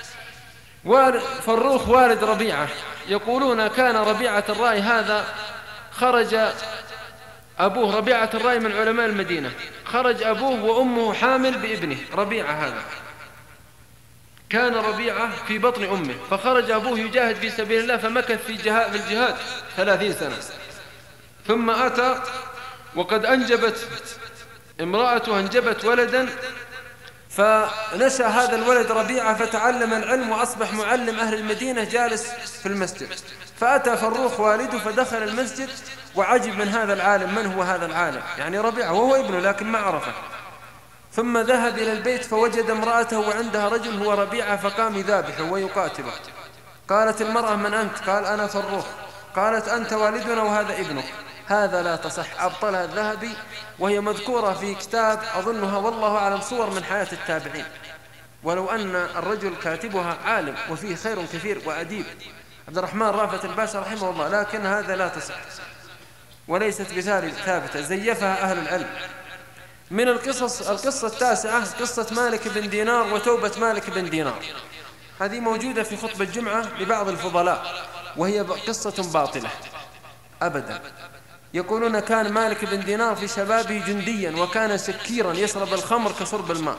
فروخ والد ربيعة. يقولون كان ربيعة الرأي هذا خرج أبوه، ربيعة الرأي من علماء المدينة، خرج أبوه وأمه حامل بابنه ربيعة هذا. كان ربيعة في بطن أمه، فخرج أبوه يجاهد في سبيل الله، فمكث في الجهاد 30 سنة. ثم أتى وقد امرأته أنجبت ولدا، فنشأ هذا الولد ربيعة فتعلم العلم وأصبح معلم أهل المدينة جالس في المسجد. فأتى فروخ والده فدخل المسجد وعجب من هذا العالم، من هو هذا العالم؟ يعني ربيعة وهو ابنه لكن ما عرفه. ثم ذهب إلى البيت فوجد امرأته وعندها رجل هو ربيعة، فقام يذابحه ويقاتله. قالت المرأة من أنت؟ قال أنا فروخ. قالت أنت والدنا وهذا ابنك. هذا لا تصح. أبطلها الذهبي، وهي مذكورة في كتاب أظنها والله أعلم صور من حياة التابعين، ولو أن الرجل كاتبها عالم وفيه خير كثير وأديب، عبد الرحمن رافت الباشا رحمه الله، لكن هذا لا تصح وليست بذلك ثابتة، زيفها أهل العلم. من القصة التاسعة قصة مالك بن دينار وتوبة مالك بن دينار. هذه موجودة في خطبة الجمعة لبعض الفضلاء، وهي قصة باطلة أبدا. يقولون كان مالك بن دينار في شبابه جنديا، وكان سكيرا يشرب الخمر كشرب الماء،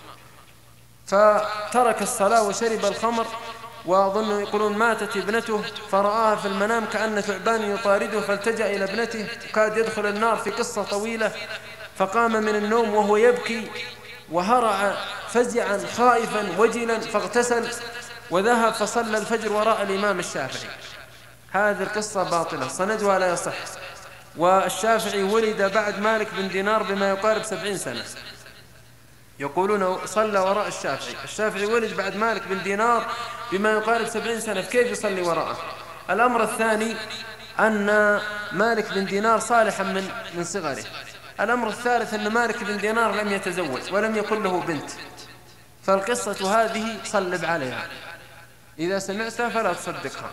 فترك الصلاة وشرب الخمر، وأظن يقولون ماتت ابنته فرآها في المنام كأن ثعبان يطارده، فالتجأ إلى ابنته كاد يدخل النار، في قصة طويلة. فقام من النوم وهو يبكي وهرع فزعا خائفا وجلا، فاغتسل وذهب فصلى الفجر وراء الإمام الشافعي. هذه القصة باطلة، سندها لا يصح. والشافعي ولد بعد مالك بن دينار بما يقارب 70 سنة. يقولون صلى وراء الشافعي ولد بعد مالك بن دينار بما يقارب 70 سنة، كيف يصلي وراءه؟ الأمر الثاني أن مالك بن دينار صالحا من صغره. الأمر الثالث أن مالك بن دينار لم يتزوج ولم يكن له بنت. فالقصة هذه صلب عليها، إذا سمعتها فلا تصدقها.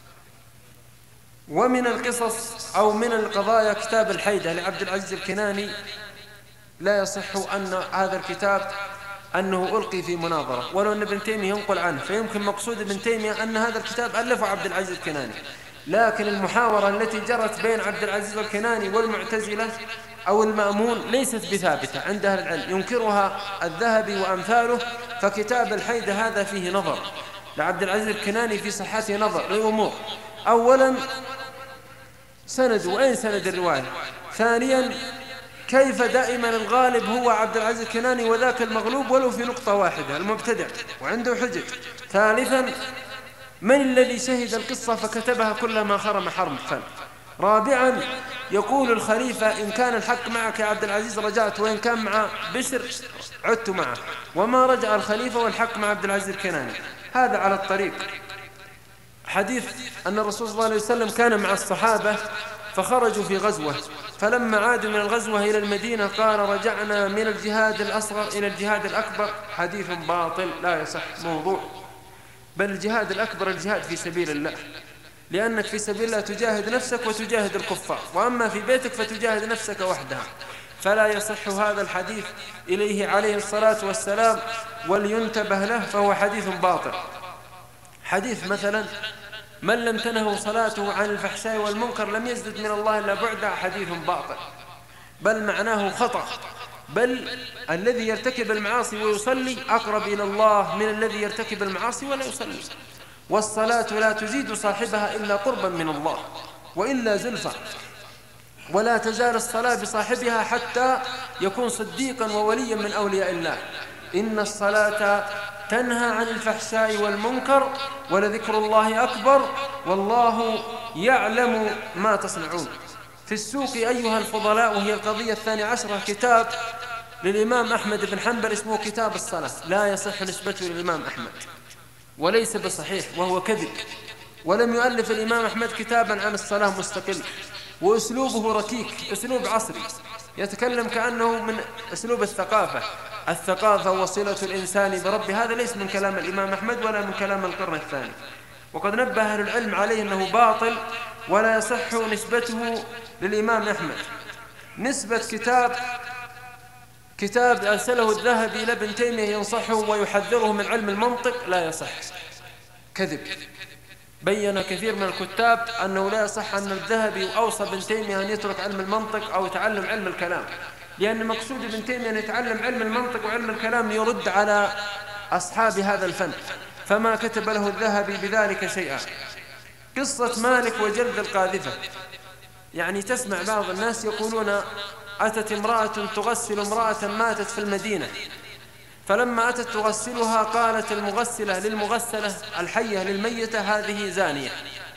ومن القصص أو من القضايا كتاب الحيدة لعبد العزيز الكناني، لا يصح أن هذا الكتاب أنه ألقي في مناظرة، ولو أن ابن تيمية ينقل عنه، فيمكن مقصود ابن تيمية أن هذا الكتاب ألفه عبد العزيز الكناني. لكن المحاورة التي جرت بين عبد العزيز الكناني والمعتزلة أو المأمون ليست بثابتة عند أهل العلم، ينكرها الذهبي وأمثاله. فكتاب الحيدة هذا فيه نظر لعبد العزيز الكناني، في صحته نظر لأمور. أولا سند، وأين سند الرواية؟ ثانيا كيف دائما الغالب هو عبد العزيز الكناني وذاك المغلوب ولو في نقطة واحدة المبتدع وعنده حجج. ثالثا من الذي شهد القصة فكتبها كلما خرم حرفا؟ رابعا يقول الخليفة إن كان الحق معك يا عبد العزيز رجعت، وإن كان مع بشر عدت معه، وما رجع الخليفة والحق مع عبد العزيز الكناني. هذا على الطريق. حديث أن الرسول صلى الله عليه وسلم كان مع الصحابة فخرجوا في غزوة، فلما عادوا من الغزوة إلى المدينة قال رجعنا من الجهاد الأصغر إلى الجهاد الأكبر. حديث باطل لا يصح، موضوع. بل الجهاد الأكبر الجهاد في سبيل الله، لأنك في سبيل الله تجاهد نفسك وتجاهد الكفار، وأما في بيتك فتجاهد نفسك وحدها. فلا يصح هذا الحديث إليه عليه الصلاة والسلام، ولينتبه له، فهو حديث باطل. حديث مثلا من لم تنهه صلاته عن الفحشاء والمنكر لم يزدد من الله إلا بعدا، حديث باطل، بل معناه خطأ، بل الذي يرتكب المعاصي ويصلي أقرب إلى الله من الذي يرتكب المعاصي ولا يصلي. والصلاة لا تزيد صاحبها إلا قربا من الله وإلا زلفى، ولا تزال الصلاة بصاحبها حتى يكون صديقا ووليا من أولياء الله. إن الصلاة تنهى عن الفحشاء والمنكر ولذكر الله أكبر والله يعلم ما تصنعون. في السوق أيها الفضلاء، وهي القضية 12 كتاب للإمام أحمد بن حنبل اسمه كتاب الصلاة، لا يصح نسبته للإمام أحمد وليس بصحيح وهو كذب، ولم يؤلف الإمام أحمد كتابا عن الصلاة مستقل، وأسلوبه ركيك، أسلوب عصري يتكلم كأنه من أسلوب الثقافة وصلة الإنسان بربه. هذا ليس من كلام الإمام أحمد ولا من كلام القرن الثاني، وقد نبه أهل العلم عليه أنه باطل ولا يصح نسبته للإمام أحمد. نسبة كتاب أرسله الذهبي إلى ابن تيمية ينصحه ويحذره من علم المنطق لا يصح، كذب. بين كثير من الكتاب أنه لا يصح أن الذهبي أوصى ابن تيمية أن يترك علم المنطق أو يتعلم علم الكلام، لأن مقصود ابن تيمية أن يتعلم علم المنطق وعلم الكلام ليرد على أصحاب هذا الفن، فما كتب له الذهبي بذلك شيئا. قصة مالك وجلد القاذفة، يعني تسمع بعض الناس يقولون أتت امرأة تغسل امرأة ماتت في المدينة، فلما أتت تغسلها قالت المغسلة للمغسلة الحية للميتة هذه زانية،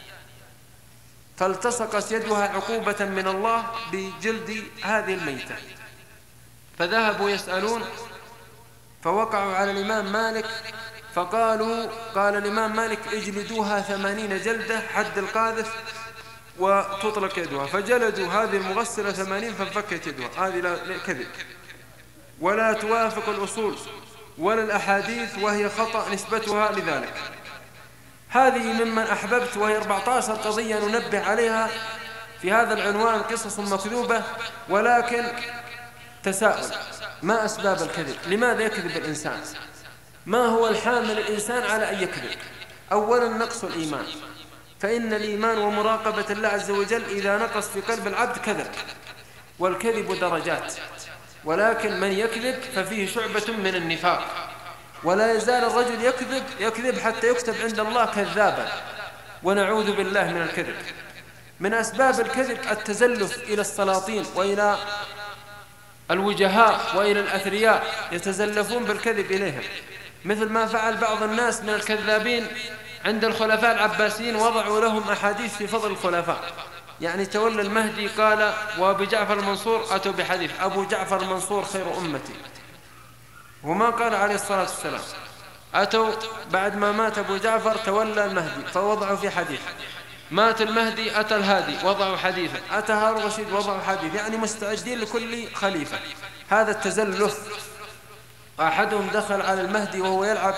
فالتصقت يدها عقوبة من الله بجلد هذه الميتة. فذهبوا يسألون فوقعوا على الإمام مالك قال الإمام مالك اجلدوها 80 جلدة حد القاذف وتطلق يدها، فجلدوا هذه المغسلة 80 فانفكت يدها. هذه كذب ولا توافق الأصول ولا الأحاديث، وهي خطأ نسبتها لذلك. هذه ممن أحببت، وهي 14 قضية ننبه عليها في هذا العنوان، قصص مكذوبة. ولكن تساؤل: ما أسباب الكذب؟ لماذا يكذب الإنسان؟ ما هو الحامل الإنسان على أن يكذب؟ أولا نقص الإيمان، فإن الإيمان ومراقبة الله عز وجل إذا نقص في قلب العبد كذب، والكذب درجات، ولكن من يكذب ففيه شعبة من النفاق، ولا يزال الرجل يكذب حتى يكتب عند الله كذابا، ونعوذ بالله من الكذب. من أسباب الكذب التزلف إلى السلاطين وإلى الوجهاء وإلى الأثرياء، يتزلفون بالكذب إليهم، مثل ما فعل بعض الناس من الكذابين عند الخلفاء العباسيين، وضعوا لهم أحاديث في فضل الخلفاء. يعني تولى المهدي قال وأبو جعفر المنصور أتوا بحديث أبو جعفر المنصور خير أمتي، وما قال عليه الصلاة والسلام. أتوا بعد ما مات أبو جعفر تولى المهدي فوضعوا في حديث، مات المهدي أتى الهادي وضعوا حديثا، أتى هارون الرشيد وضعوا حديث، يعني مستعدين لكل خليفة. هذا التزلف. أحدهم دخل على المهدي وهو يلعب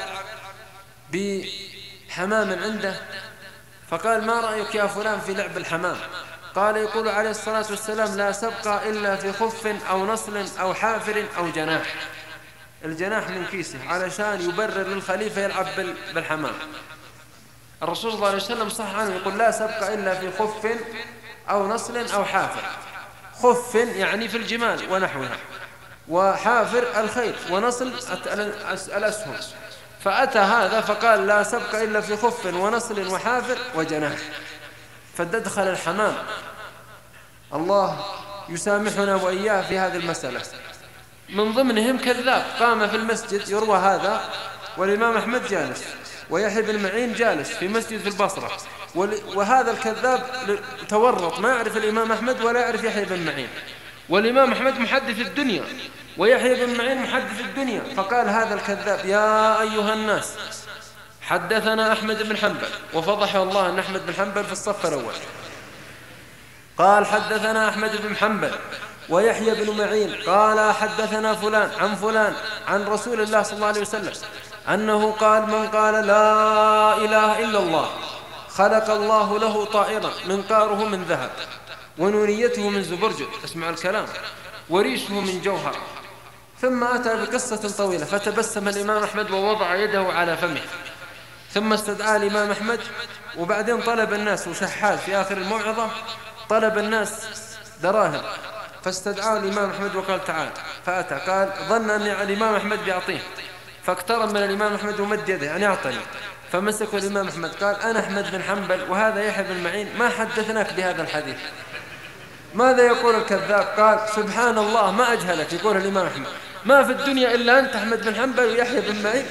بحمام عنده، فقال ما رأيك يا فلان في لعب الحمام؟ قال يقول عليه الصلاة والسلام لا سبق إلا في خف أو نصل أو حافر أو جناح. الجناح من كيسه علشان يبرر للخليفة يلعب بالحمام. الرسول صلى الله عليه وسلم صح عنه يقول لا سبق إلا في خف أو نصل أو حافر. خف يعني في الجمال ونحوها، وحافر الخيل، ونصل الأسهم. فأتى هذا فقال لا سبق إلا في خف ونصل وحافر وجناح، فدخل الحمام. الله يسامحنا وإياه في هذه المسألة. من ضمنهم كذاب قام في المسجد، يروى هذا، والإمام أحمد جالس ويحيى بن معين جالس في مسجد في البصرة، وهذا الكذاب تورط، ما يعرف الإمام أحمد ولا يعرف يحيى بن معين، والإمام أحمد محدث الدنيا ويحيى بن معين محدث الدنيا. فقال هذا الكذاب يا أيها الناس حدثنا أحمد بن حنبل، وفضحه الله أن أحمد بن حنبل في الصف الأول. قال حدثنا أحمد بن حنبل ويحيى بن معين قال حدثنا فلان عن فلان عن رسول الله صلى الله عليه وسلم أنه قال من قال لا إله إلا الله خلق الله له طائرا منقاره من ذهب ونونيته من زبرجد، اسمع الكلام، وريشه من جوهر. ثم أتى بقصة طويلة، فتبسم الإمام أحمد ووضع يده على فمه ثم استدعى الإمام أحمد، وبعدين طلب الناس وشحات في آخر الموعظة، طلب الناس دراهم، فاستدعاه الإمام أحمد وقال تعال، فأتى قال ظن أن الإمام أحمد بيعطيه، فاقترب من الإمام أحمد ومد يده أن يعطني، فمسكه الإمام أحمد قال أنا أحمد بن حنبل وهذا يحيى بن معين ما حدثناك بهذا الحديث، ماذا يقول الكذاب؟ قال سبحان الله ما أجهلك. يقول الإمام أحمد ما في الدنيا إلا أنت أحمد بن حنبل ويحيى بن معين.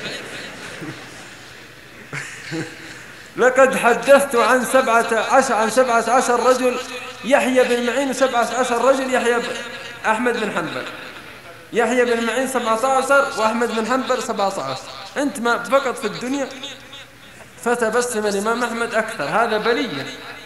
لقد حدثت عن 17 رجل يحيى بن معين، 17 رجل أحمد بن حنبل. يحيى بن معين 17 وأحمد بن حنبل 17، أنت ما فقط في الدنيا. فتبسم الإمام أحمد أكثر. هذا بلية،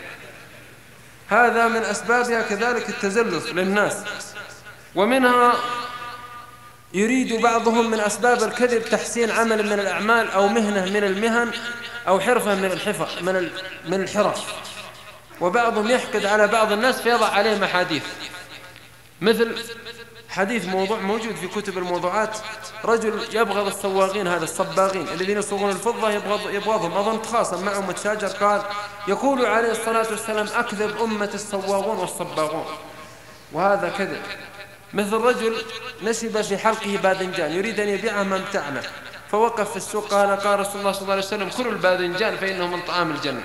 هذا من أسبابها كذلك التزلف للناس. ومنها يريد بعضهم من أسباب الكذب تحسين عمل من الأعمال أو مهنة من المهن أو حرفة من الحرف، وبعضهم يحقد على بعض الناس فيضع عليهم أحاديث، مثل حديث موضوع موجود في كتب الموضوعات، رجل يبغض السواغين، هذا الصباغين الذين يصوغون الفضة، يبغضهم، أظن تخاصم معهم متشاجر. قال يقول عليه الصلاة والسلام أكذب أمة السواغون والصباغون، وهذا كذب. مثل رجل نشب في حلقه باذنجان يريد أن يبيعه ما امتع له، فوقف في السوق قال رسول الله صلى الله عليه وسلم كلوا الباذنجان فإنه من طعام الجنة.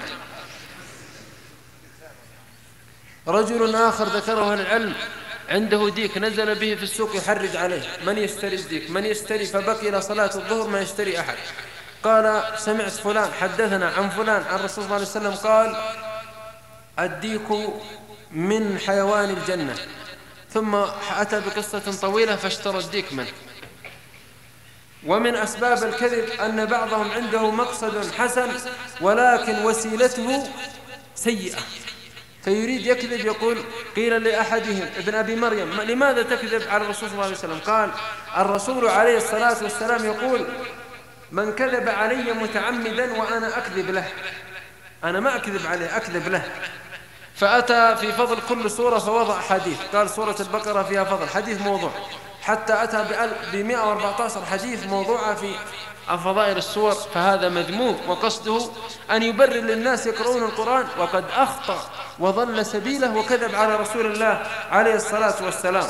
رجل آخر ذكره العلم عنده ديك نزل به في السوق يحرج عليه، من يشتري الديك؟ من يشتري؟ فبقي إلى صلاة الظهر ما يشتري أحد. قال سمعت فلان حدثنا عن فلان عن الرسول صلى الله عليه وسلم قال الديك من حيوان الجنة، ثم أتى بقصة طويلة فاشترى الديك منه. ومن أسباب الكذب أن بعضهم عنده مقصد حسن ولكن وسيلته سيئة، فيريد يكذب. يقول قيل لأحدهم ابن أبي مريم لماذا تكذب على الرسول صلى الله عليه وسلم؟ قال الرسول عليه الصلاة والسلام يقول من كذب علي متعمدا وأنا أكذب له، أنا ما أكذب عليه أكذب له. فأتى في فضل كل سورة فوضع حديث، قال سورة البقرة فيها فضل، حديث موضوع، حتى أتى ب114 حديث موضوعة في فضائل السور، فهذا مذموم، وقصده أن يبرر للناس يقرؤون القرآن وقد أخطأ وضل سبيله وكذب على رسول الله عليه الصلاة والسلام.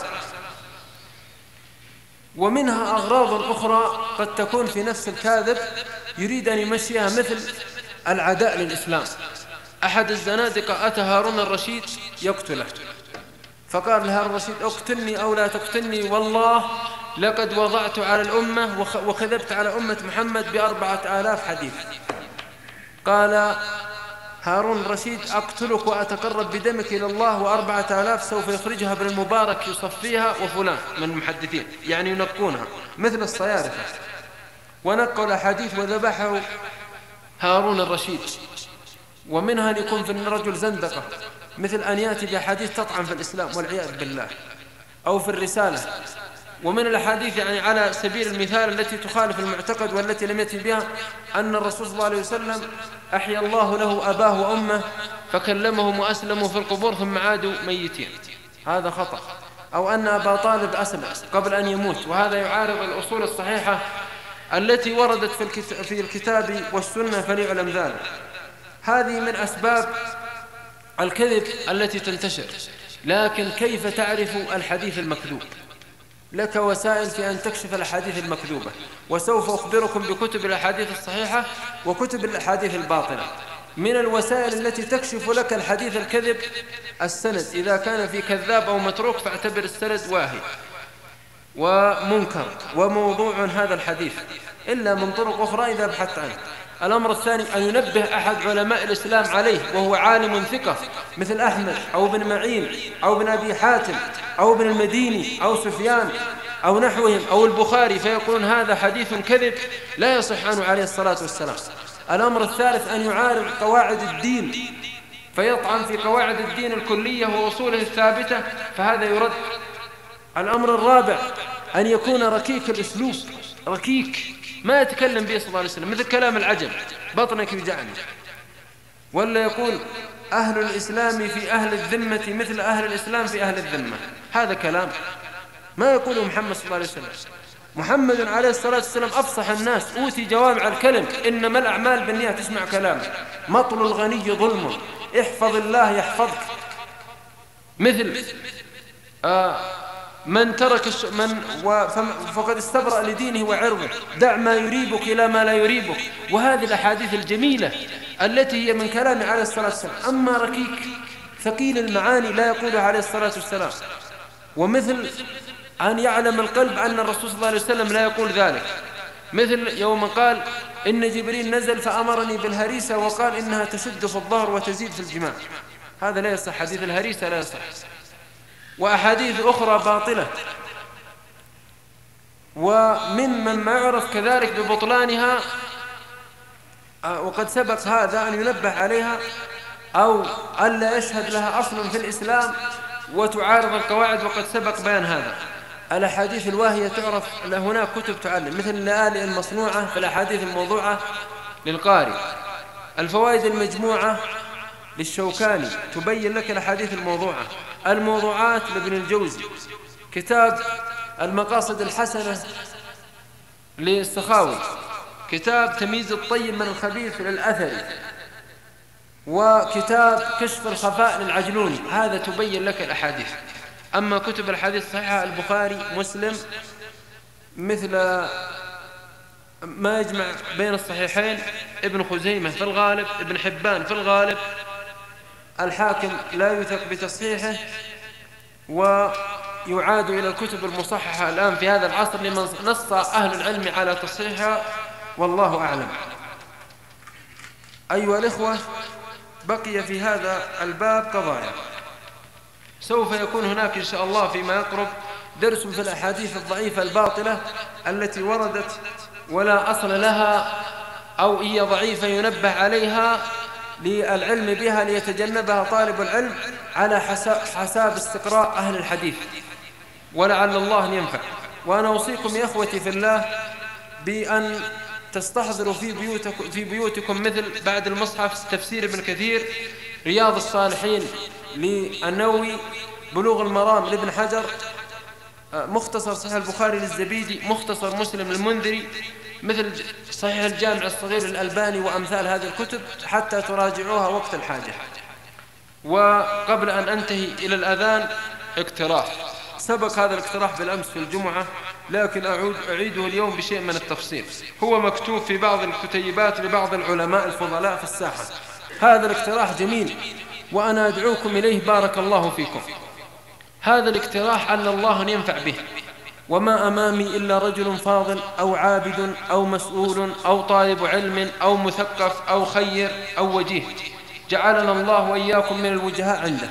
ومنها أغراض أخرى قد تكون في نفس الكاذب يريد أن يمشيها، مثل العداء للإسلام. أحد الزنادقة أتى هارون الرشيد يقتله، فقال لهارون الرشيد اقتلني أو لا تقتلني، والله لقد وضعت على الأمة وكذبت على أمة محمد ب4000 حديث. قال هارون الرشيد أقتلك وأتقرب بدمك إلى الله، و4000 سوف يخرجها ابن المبارك يصفيها وفلان من المحدثين، يعني ينقونها مثل الصيارفة. ونقوا الأحاديث وذبحه هارون الرشيد. ومنها أن يكون في الرجل زندقة، مثل أن يأتي بأحاديث تطعن في الإسلام والعياذ بالله، أو في الرسالة. ومن الأحاديث يعني على سبيل المثال التي تخالف المعتقد والتي لم يأتي بها أن الرسول صلى الله عليه وسلم أحيا الله له أباه وأمه فكلمهم وأسلموا في القبور ثم عادوا ميتين، هذا خطأ. أو أن أبا طالب أسلم قبل أن يموت، وهذا يعارض الأصول الصحيحة التي وردت في الكتاب والسنة فليعلم ذلك. هذه من أسباب الكذب التي تنتشر. لكن كيف تعرف الحديث المكذوب؟ لك وسائل في أن تكشف الأحاديث المكذوبة، وسوف أخبركم بكتب الأحاديث الصحيحة وكتب الأحاديث الباطلة. من الوسائل التي تكشف لك الحديث الكذب السند، إذا كان في كذاب أو متروك فاعتبر السند واهي ومنكر وموضوع هذا الحديث، إلا من طرق أخرى إذا بحثت عنه. الأمر الثاني أن ينبه أحد علماء الإسلام عليه وهو عالم ثقة، مثل أحمد أو ابن معين أو ابن أبي حاتم أو ابن المديني أو سفيان أو نحوهم أو البخاري، فيقولون هذا حديث كذب لا يصح عنه عليه الصلاة والسلام. الأمر الثالث أن يعارض قواعد الدين فيطعن في قواعد الدين الكلية وأصوله الثابتة، فهذا يرد. الأمر الرابع أن يكون ركيك الأسلوب، ركيك ما يتكلم به صلى الله عليه وسلم، مثل كلام العجم بطنك يوجعني، ولا يقول أهل الإسلام في أهل الذمة مثل أهل الإسلام في أهل الذمة، هذا كلام ما يقوله محمد صلى الله عليه وسلم. محمد عليه الصلاة والسلام أفصح الناس، أوتي جوامع الكلم، إنما الأعمال بالنيات. تسمع كلامه. مطل الغني ظلم، احفظ الله يحفظك. مثل من ترك فقد استبرأ لدينه وعرضه، دع ما يريبك إلى ما لا يريبك. وهذه الأحاديث الجميلة التي هي من كلام عليه الصلاة والسلام. أما ركيك ثقيل المعاني لا يقولها عليه الصلاة والسلام. ومثل أن يعلم القلب أن الرسول صلى الله عليه وسلم لا يقول ذلك، مثل يوم قال إن جبريل نزل فأمرني بالهريسة وقال إنها تشد في الظهر وتزيد في الجماع. هذا لا يصح، حديث الهريسة لا يصح. وأحاديث أخرى باطلة. وممن ما يعرف كذلك ببطلانها، وقد سبق هذا أن ينبه عليها، أو ألا يشهد لها أصل في الإسلام وتعارض القواعد، وقد سبق بيان هذا. الأحاديث الواهية تعرف، هناك كتب تعلم، مثل اللآلئ المصنوعة في الأحاديث الموضوعة للقارئ، الفوائد المجموعة للشوكاني تبين لك الأحاديث الموضوعة، الموضوعات لابن الجوزي، كتاب المقاصد الحسنة للسخاوي، كتاب تمييز الطيب من الخبيث للأثري، وكتاب كشف الخفاء للعجلوني. هذا تبين لك الأحاديث. أما كتب الحديث الصحيحة البخاري مسلم، مثل ما يجمع بين الصحيحين ابن خزيمة في الغالب، ابن حبان في الغالب، الحاكم لا يوثق بتصحيحه، ويعاد إلى الكتب المصححة الآن في هذا العصر لمن نص أهل العلم على تصحيحها، والله أعلم. أيها الإخوة، بقي في هذا الباب قضايا. سوف يكون هناك إن شاء الله فيما يقرب درس في الأحاديث الضعيفة الباطلة التي وردت ولا أصل لها، أو هي ضعيفة ينبه عليها للعلم بها ليتجنبها طالب العلم على حساب استقراء أهل الحديث، ولعل الله أن ينفع. وأنا أوصيكم يا إخوتي في الله بأن تستحضروا في بيوتكم مثل بعد المصحف تفسير ابن كثير، رياض الصالحين للنووي، بلوغ المرام لابن حجر، مختصر صحيح البخاري للزبيدي، مختصر مسلم للمنذري، مثل صحيح الجامع الصغير للألباني، وأمثال هذه الكتب حتى تراجعوها وقت الحاجة. وقبل أن أنتهي إلى الأذان اقتراح، سبق هذا الاقتراح بالأمس في الجمعة، لكن أعيده اليوم بشيء من التفصيل. هو مكتوب في بعض الكتيبات لبعض العلماء الفضلاء في الساحة. هذا الاقتراح جميل وأنا أدعوكم إليه، بارك الله فيكم. هذا الاقتراح أن الله ينفع به، وما أمامي إلا رجل فاضل أو عابد أو مسؤول أو طالب علم أو مثقف أو خير أو وجيه، جعلنا الله وإياكم من الوجهاء عنده.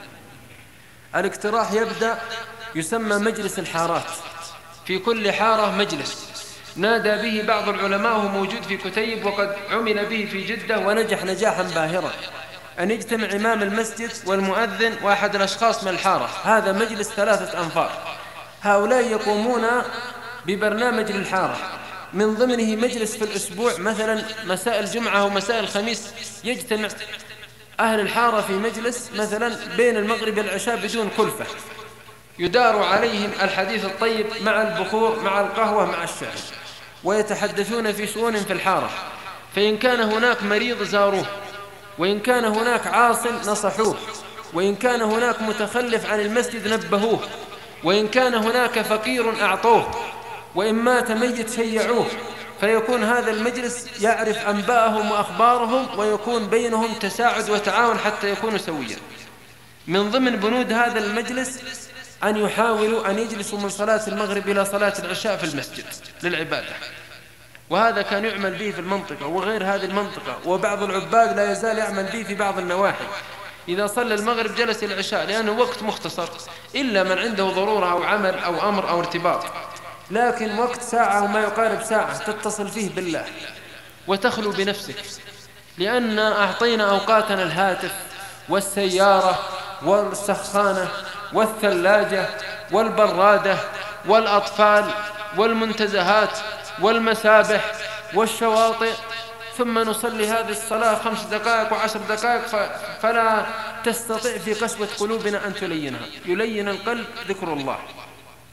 الاقتراح يبدأ، يسمى مجلس الحارات، في كل حارة مجلس نادى به بعض العلماء، وهو موجود في كتيب وقد عمل به في جدة ونجح نجاحا باهرا، أن يجتمع إمام المسجد والمؤذن وأحد الأشخاص من الحارة. هذا مجلس 3 أنفار. هؤلاء يقومون ببرنامج للحارة، من ضمنه مجلس في الأسبوع، مثلا مساء الجمعة ومساء الخميس يجتمع أهل الحارة في مجلس مثلا بين المغرب والعشاء بدون كلفة، يدار عليهم الحديث الطيب مع البخور مع القهوة مع الشاي، ويتحدثون في شؤون في الحارة. فإن كان هناك مريض زاروه، وإن كان هناك عاص نصحوه، وإن كان هناك متخلف عن المسجد نبهوه، وإن كان هناك فقير أعطوه، وإن مات ميت شيعوه. فيكون هذا المجلس يعرف أنباءهم وأخبارهم، ويكون بينهم تساعد وتعاون حتى يكونوا سويا. من ضمن بنود هذا المجلس أن يحاولوا أن يجلسوا من صلاة المغرب إلى صلاة العشاء في المسجد للعبادة، وهذا كان يعمل به في المنطقة وغير هذه المنطقة، وبعض العباد لا يزال يعمل به في بعض النواحي. إذا صلى المغرب جلس إلى العشاء، لأنه وقت مختصر، إلا من عنده ضرورة أو عمل أو أمر أو ارتباط، لكن وقت ساعة وما يقارب ساعة تتصل فيه بالله وتخلو بنفسك، لأن أعطينا أوقاتنا الهاتف والسيارة والسخانة والثلاجة والبرادة والأطفال والمنتزهات والمسابح والشواطئ، ثم نصلي هذه الصلاة 5 دقائق و10 دقائق، فلا تستطيع في قسوة قلوبنا أن تلينها. يلين القلب ذكر الله.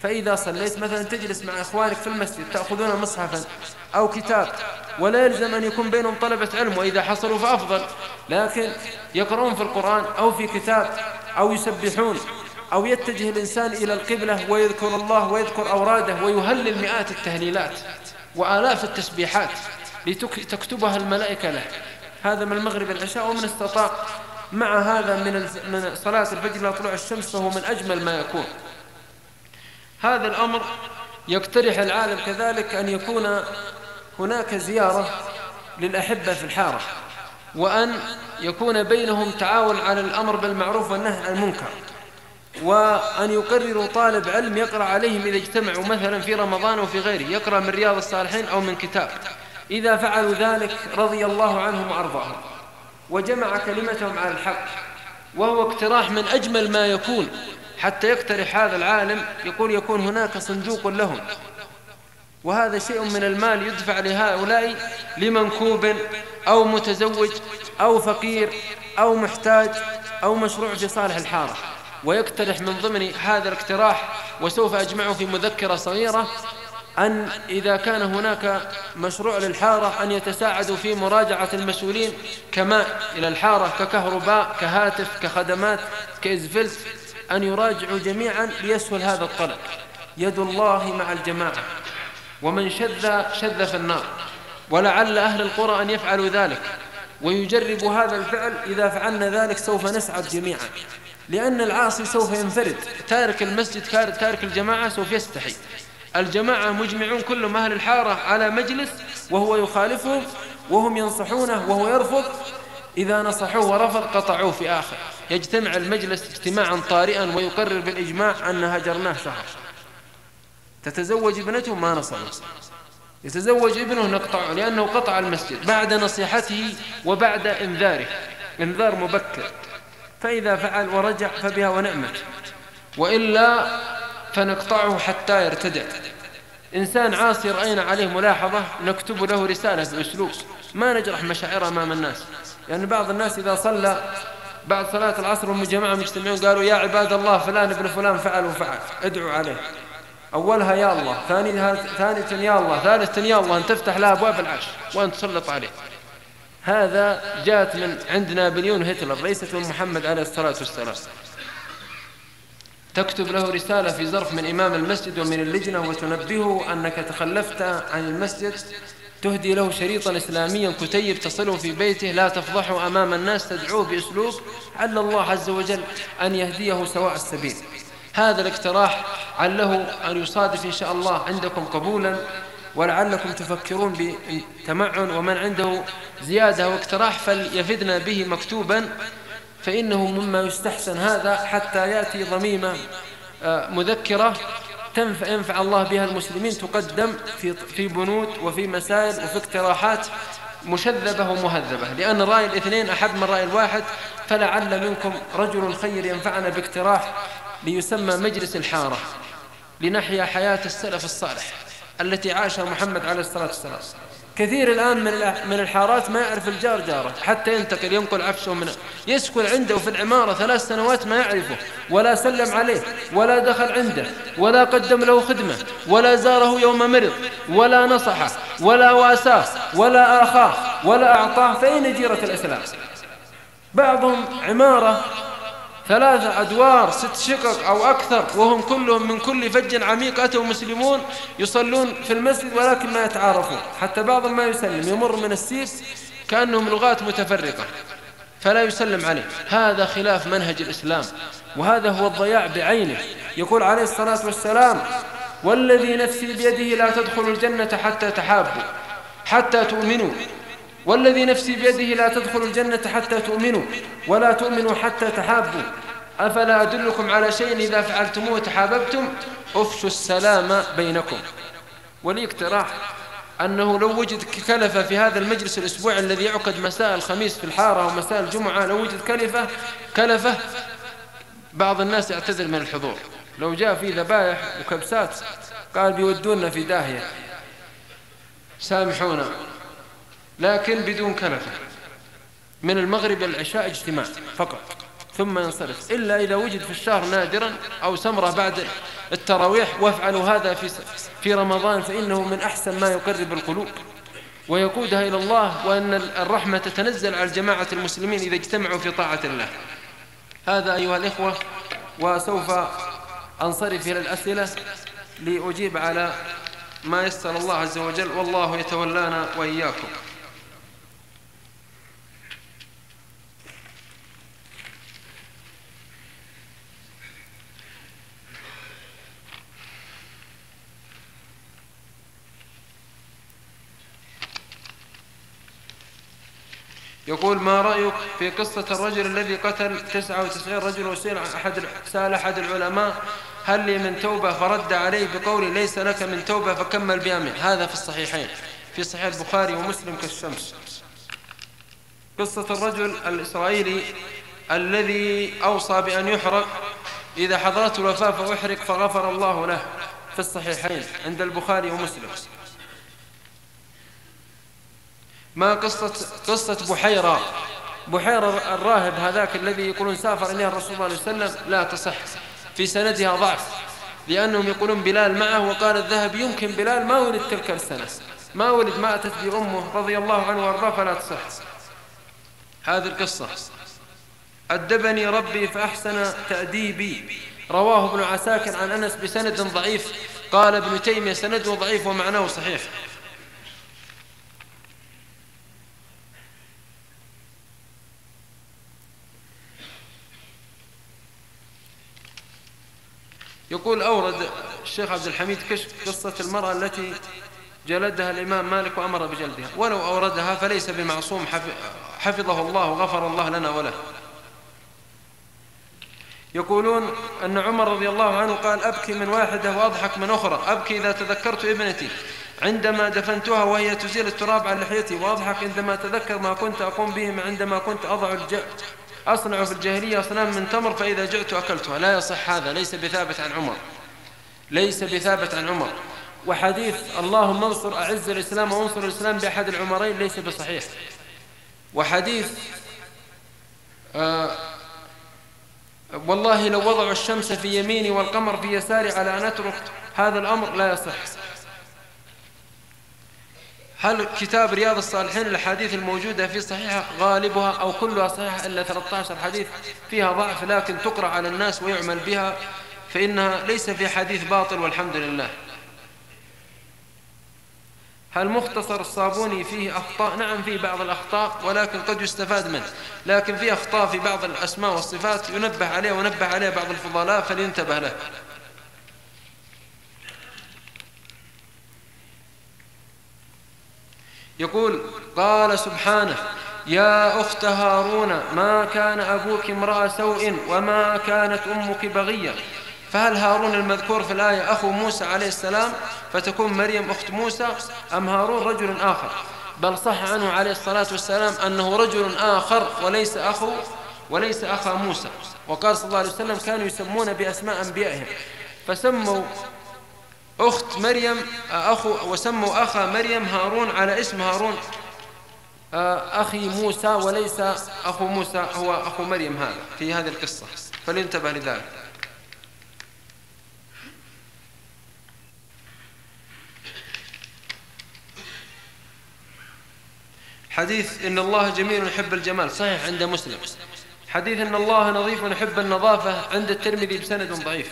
فإذا صليت مثلا تجلس مع إخوانك في المسجد تأخذون مصحفا أو كتاب، ولا يلزم أن يكون بينهم طلبة علم، وإذا حصلوا فأفضل، لكن يقرؤون في القرآن أو في كتاب أو يسبحون، أو يتجه الإنسان إلى القبلة ويذكر الله ويذكر أوراده ويهلل مئات التهليلات وآلاف التسبيحات لتكتبها الملائكة له. هذا من المغرب العشاء. ومن استطاع مع هذا من صلاة الفجر إلى طلوع الشمس فهو من أجمل ما يكون. هذا الأمر يقترح العالم كذلك أن يكون هناك زيارة للأحبة في الحارة، وأن يكون بينهم تعاون على الأمر بالمعروف والنهي عن المنكر، وأن يقرروا طالب علم يقرأ عليهم إذا اجتمعوا مثلا في رمضان وفي غيره، يقرأ من رياض الصالحين أو من كتاب. إذا فعلوا ذلك رضي الله عنهم وأرضاهم وجمع كلمتهم على الحق، وهو اقتراح من أجمل ما يكون. حتى يقترح هذا العالم يقول يكون هناك صندوق لهم، وهذا شيء من المال يدفع لهؤلاء لمنكوب أو متزوج أو فقير أو محتاج أو مشروع في صالح الحارة. ويقترح من ضمن هذا الاقتراح، وسوف أجمعه في مذكرة صغيرة، أن إذا كان هناك مشروع للحارة أن يتساعدوا في مراجعة المسؤولين كماء إلى الحارة، ككهرباء، كهاتف، كخدمات، كإزفلت، أن يراجعوا جميعا ليسهل هذا الطلب. يد الله مع الجماعة، ومن شذ في النار. ولعل أهل القرى أن يفعلوا ذلك ويجربوا هذا الفعل. إذا فعلنا ذلك سوف نسعد جميعا، لأن العاصي سوف ينفرد، تارك المسجد تارك الجماعة سوف يستحي. الجماعة مجمعون كلهم أهل الحارة على مجلس وهو يخالفهم وهم ينصحونه وهو يرفض، إذا نصحوه ورفض قطعوه في آخر. يجتمع المجلس اجتماعا طارئا ويقرر بالإجماع أن هجرناه شهر. تتزوج ابنته ما نصله، يتزوج ابنه نقطعه لأنه قطع المسجد بعد نصيحته وبعد إنذار مبكر. فإذا فعل ورجع فبها ونعمت، وإلا فنقطعه حتى يرتدع. إنسان عاصي رأينا عليه ملاحظة نكتب له رسالة بأسلوب، ما نجرح مشاعره أمام الناس. يعني بعض الناس إذا صلى بعد صلاة العصر والجماعة مجتمعون قالوا يا عباد الله فلان ابن فلان فعل وفعل، ادعوا عليه. أولها يا الله، ثانية يا الله، ثالثة يا الله، أن تفتح لها أبواب العرش وأن تسلط عليه. هذا جاءت من عند نابليون هتلر، ليست من محمد عليه الصلاة والسلام. تكتب له رسالة في ظرف من إمام المسجد ومن اللجنة وتنبهه أنك تخلفت عن المسجد، تهدي له شريطا إسلاميا كتيب تصله في بيته، لا تفضحه أمام الناس، تدعوه بأسلوب عل الله عز وجل أن يهديه سواء السبيل. هذا الاقتراح عله أن يصادف إن شاء الله عندكم قبولا، ولعلكم تفكرون بتمعن. ومن عنده زيادة واقتراح فليفدنا به مكتوبا، فإنه مما يستحسن هذا حتى يأتي ضميمة مذكرة ينفع الله بها المسلمين، تقدم في بنود وفي مسائل وفي اقتراحات مشذبة ومهذبة، لأن رأي الاثنين أحب من رأي الواحد. فلعل منكم رجل خير ينفعنا باقتراح ليسمى مجلس الحارة، لنحيا حياة السلف الصالح التي عاشها محمد عليه الصلاة والسلام. كثير الآن من الحارات ما يعرف الجار جاره، حتى ينتقل ينقل عفشه يسكن عنده في العمارة 3 سنوات ما يعرفه، ولا سلم عليه، ولا دخل عنده، ولا قدم له خدمة، ولا زاره يوم مرض، ولا نصحه، ولا واساه، ولا آخاه، ولا أعطاه. فأين جيرة الإسلام؟ بعضهم عمارة 3 أدوار 6 شقق أو أكثر، وهم كلهم من كل فج عميق أتوا مسلمون يصلون في المسجد ولكن ما يتعارفون، حتى بعضهم ما يسلم، يمر من السيف كأنهم لغات متفرقة فلا يسلم عليه. هذا خلاف منهج الإسلام، وهذا هو الضياع بعينه. يقول عليه الصلاة والسلام والذي نفسي بيده لا تدخلوا الجنة حتى تحابوا حتى تؤمنوا، والذي نفسي بيده لا تدخلوا الجنة حتى تؤمنوا ولا تؤمنوا حتى تحابوا، أفلا أدلكم على شيء إذا فعلتموه تحاببتم، أفشوا السلام بينكم. ولي اقتراح أنه لو وجد كلفة في هذا المجلس الأسبوع الذي يعقد مساء الخميس في الحارة ومساء الجمعة، لو وجد كلفة بعض الناس يعتذر من الحضور. لو جاء في ذبائح وكبسات قال بيودونا في داهية سامحونا، لكن بدون كلفة، من المغرب العشاء اجتماع فقط ثم ينصرف، إلا إذا وجد في الشهر نادرا أو سمرة بعد التراويح، وافعلوا هذا في رمضان فإنه من أحسن ما يقرب القلوب ويقودها إلى الله، وأن الرحمة تتنزل على جماعة المسلمين إذا اجتمعوا في طاعة الله. هذا أيها الإخوة، وسوف أنصرف إلى الأسئلة لأجيب على ما يسر الله عز وجل، والله يتولانا وإياكم. يقول: ما رأيك في قصة الرجل الذي قتل 99 رجل وسأل أحد العلماء: هل لي من توبة؟ فرد عليه بقول: ليس لك من توبة فكمل بيامه. هذا في الصحيحين، في صحيح البخاري ومسلم كالشمس. قصة الرجل الإسرائيلي الذي أوصى بأن يحرق إذا حضرته الوفاة فأحرق فغفر الله له، في الصحيحين عند البخاري ومسلم. ما قصة بحيرة الراهب هذاك الذي يقولون سافر إليه الرسول صلى الله عليه وسلم، لا تصح، في سندها ضعف، لأنهم يقولون بلال معه، وقال الذهبي يمكن بلال ما ولد تلك السنة، ما ولد، ما أتت بأمه رضي الله عنه وارضاه، فلا تصح هذه القصة. أدبني ربي فأحسن تأديبي، رواه ابن عساكر عن أنس بسند ضعيف. قال ابن تيمية: سنده ضعيف ومعناه صحيح. يقول: أورد الشيخ عبد الحميد كشك قصة المرأة التي جلدها الإمام مالك وأمر بجلدها، ولو أوردها فليس بمعصوم، حفظه الله وغفر الله لنا وله. يقولون أن عمر رضي الله عنه قال: أبكي من واحدة وأضحك من أخرى، أبكي إذا تذكرت ابنتي عندما دفنتها وهي تزيل التراب عن لحيتي، وأضحك عندما أتذكر ما كنت أقوم به عندما كنت أصنع في الجاهلية أصنام من تمر فإذا جئت أكلتها. لا يصح هذا، ليس بثابت عن عمر، ليس بثابت عن عمر. وحديث اللهم انصر أعز الإسلام وانصر الإسلام بأحد العمرين ليس بصحيح. وحديث والله لو وضعوا الشمس في يميني والقمر في يساري على أن أترك هذا الأمر، لا يصح. هل كتاب رياض الصالحين الحديث الموجودة في صحيحة غالبها أو كلها صحيحة إلا 13 حديث فيها ضعف لكن تقرأ على الناس ويعمل بها، فإنها ليس في حديث باطل والحمد لله. هل مختصر الصابوني فيه أخطاء؟ نعم، فيه بعض الأخطاء ولكن قد يستفاد منه، لكن فيه أخطاء في بعض الأسماء والصفات ينبه عليه ونبه عليه بعض الفضلاء فلينتبه له. يقول: قال سبحانه: يا أخت هارون ما كان أبوك امرأ سوء وما كانت أمك بغية. فهل هارون المذكور في الآية أخو موسى عليه السلام فتكون مريم أخت موسى، أم هارون رجل آخر؟ بل صح عنه عليه الصلاة والسلام أنه رجل آخر وليس أخا موسى. وقال صلى الله عليه وسلم: كانوا يسمون بأسماء أنبيائهم، فسموا أخت مريم وسموا أخا مريم هارون على اسم هارون أخي موسى، وليس أخو موسى هو أخو مريم هذا في هذه القصة، فلينتبه لذلك. حديث إن الله جميل يحب الجمال صحيح عند مسلم. حديث إن الله نظيف يحب النظافة عند الترمذي بسند ضعيف.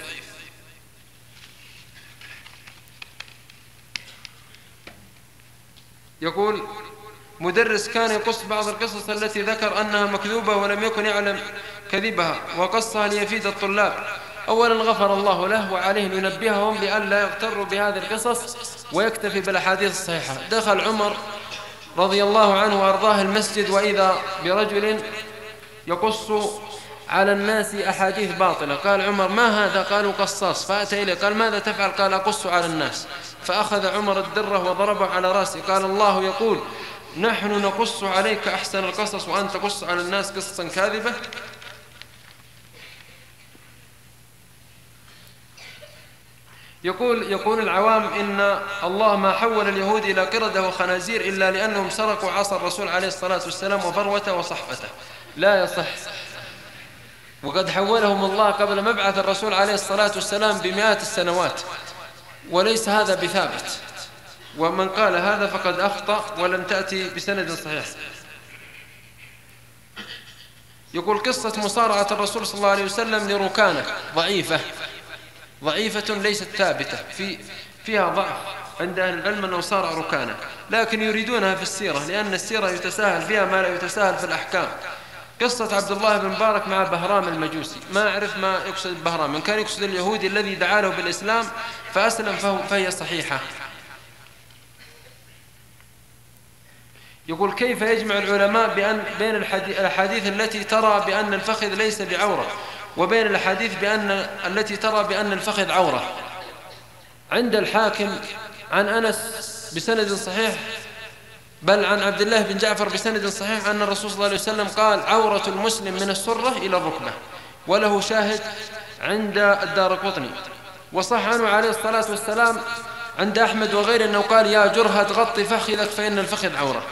يقول: مدرس كان يقص بعض القصص التي ذكر أنها مكذوبة ولم يكن يعلم كذبها وقصها ليفيد الطلاب. أولا غفر الله له، وعليه لينبههم لئلا يغتروا بهذه القصص ويكتفي بالأحاديث الصحيحة. دخل عمر رضي الله عنه وأرضاه المسجد وإذا برجل يقص على الناس أحاديث باطلة. قال عمر: ما هذا؟ قالوا: قصاص. فأتى إليه قال: ماذا تفعل؟ قال: أقص على الناس. فأخذ عمر الدرة وضربه على رأسه. قال: الله يقول: نحن نقص عليك أحسن القصص وأنت تقص على الناس قصصا كاذبة. يقول العوام إن الله ما حول اليهود إلى قردة وخنازير إلا لأنهم سرقوا عصا الرسول عليه الصلاة والسلام وفروته وصحفته. لا يصح. وقد حولهم الله قبل مبعث الرسول عليه الصلاة والسلام بمئات السنوات، وليس هذا بثابت، ومن قال هذا فقد أخطأ ولم تأتي بسند صحيح. يقول قصة مصارعة الرسول صلى الله عليه وسلم لركانة ضعيفة ليست ثابتة، فيها ضعف عند أهل العلم أنه صارع ركانة، لكن يريدونها في السيرة لأن السيرة يتساهل فيها ما لا يتساهل في الأحكام. قصة عبد الله بن مبارك مع بهرام المجوسي، ما أعرف ما يقصد بهرام، إن كان يقصد اليهودي الذي دعا له بالإسلام فأسلم فهي صحيحة. يقول كيف يجمع العلماء بين الأحاديث التي ترى بأن الفخذ ليس بعورة وبين الأحاديث التي ترى بأن الفخذ عورة؟ عند الحاكم عن أنس بسند صحيح، بل عن عبد الله بن جعفر بسند صحيح أن الرسول صلى الله عليه وسلم قال عورة المسلم من السرة إلى الركبة، وله شاهد عند الدارقطني. وصح عنه عليه الصلاة والسلام عند أحمد وغيره أنه قال يا جرهة غطي فخذك فإن الفخذ عورة.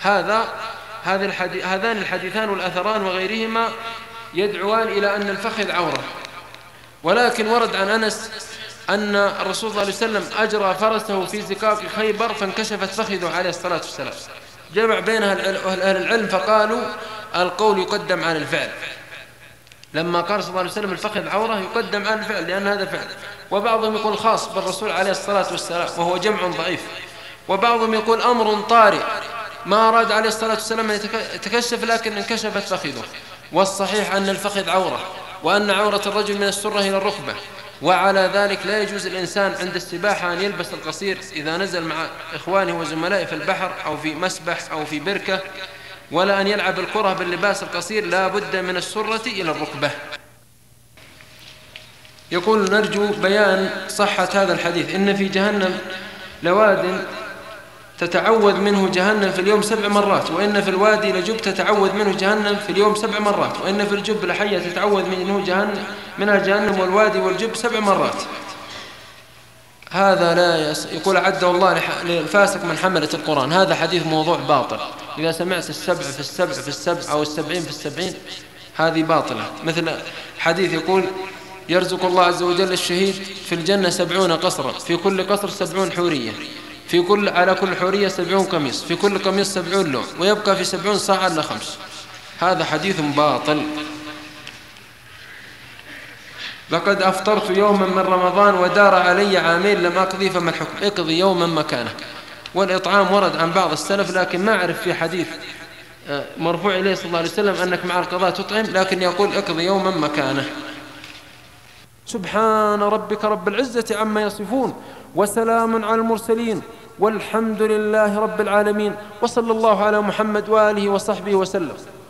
هذان الحديثان والأثران وغيرهما يدعوان إلى أن الفخذ عورة، ولكن ورد عن أنس أن الرسول صلى الله عليه وسلم أجرى فرسه في زقاق خيبر فانكشفت فخذه عليه الصلاة والسلام. جمع بينها أهل العلم فقالوا القول يقدم على الفعل، لما قال صلى الله عليه وسلم الفخذ عورة يقدم على الفعل لأن هذا فعل. وبعضهم يقول خاص بالرسول عليه الصلاة والسلام وهو جمع ضعيف، وبعضهم يقول أمر طارئ ما أراد عليه الصلاة والسلام أن يتكشف لكن انكشفت فخذه. والصحيح أن الفخذ عورة، وأن عورة الرجل من السرة إلى الركبة، وعلى ذلك لا يجوز الإنسان عند السباحة أن يلبس القصير إذا نزل مع إخوانه وزملائه في البحر أو في مسبح أو في بركة، ولا أن يلعب الكرة باللباس القصير، لا بد من السرة إلى الركبة. يقول نرجو بيان صحة هذا الحديث، إن في جهنم لواد تتعوذ منه جهنم في اليوم 7 مرات، وإن في الوادي لجب تتعوذ منه جهنم في اليوم 7 مرات، وإن في الجب لحية تتعوذ منها جهنم والوادي والجب 7 مرات. هذا لا يقول عده الله للفاسق من حملة القرآن. هذا حديث موضوع باطل. إذا سمعت 7 في 7 في 7 أو 70 في 70 هذه باطلة. مثل حديث يقول يرزق الله عز وجل الشهيد في الجنة 70 قصرا، في كل قصر 70 حورية، على كل حورية 70 قميص، في كل قميص 70 لون، ويبقى في 70 صاع إلا 5. هذا حديث باطل. لقد أفطرت يوما من رمضان ودار علي عامين لم أقضي، فما الحكم؟ اقضي يوما مكانه. والإطعام ورد عن بعض السلف، لكن ما أعرف في حديث مرفوع إليه صلى الله عليه وسلم أنك مع القضاء تطعم، لكن يقول اقضي يوما مكانه. سبحان ربك رب العزة عما يصفون، وسلام على المرسلين، والحمد لله رب العالمين، وصلى الله على محمد وآله وصحبه وسلم.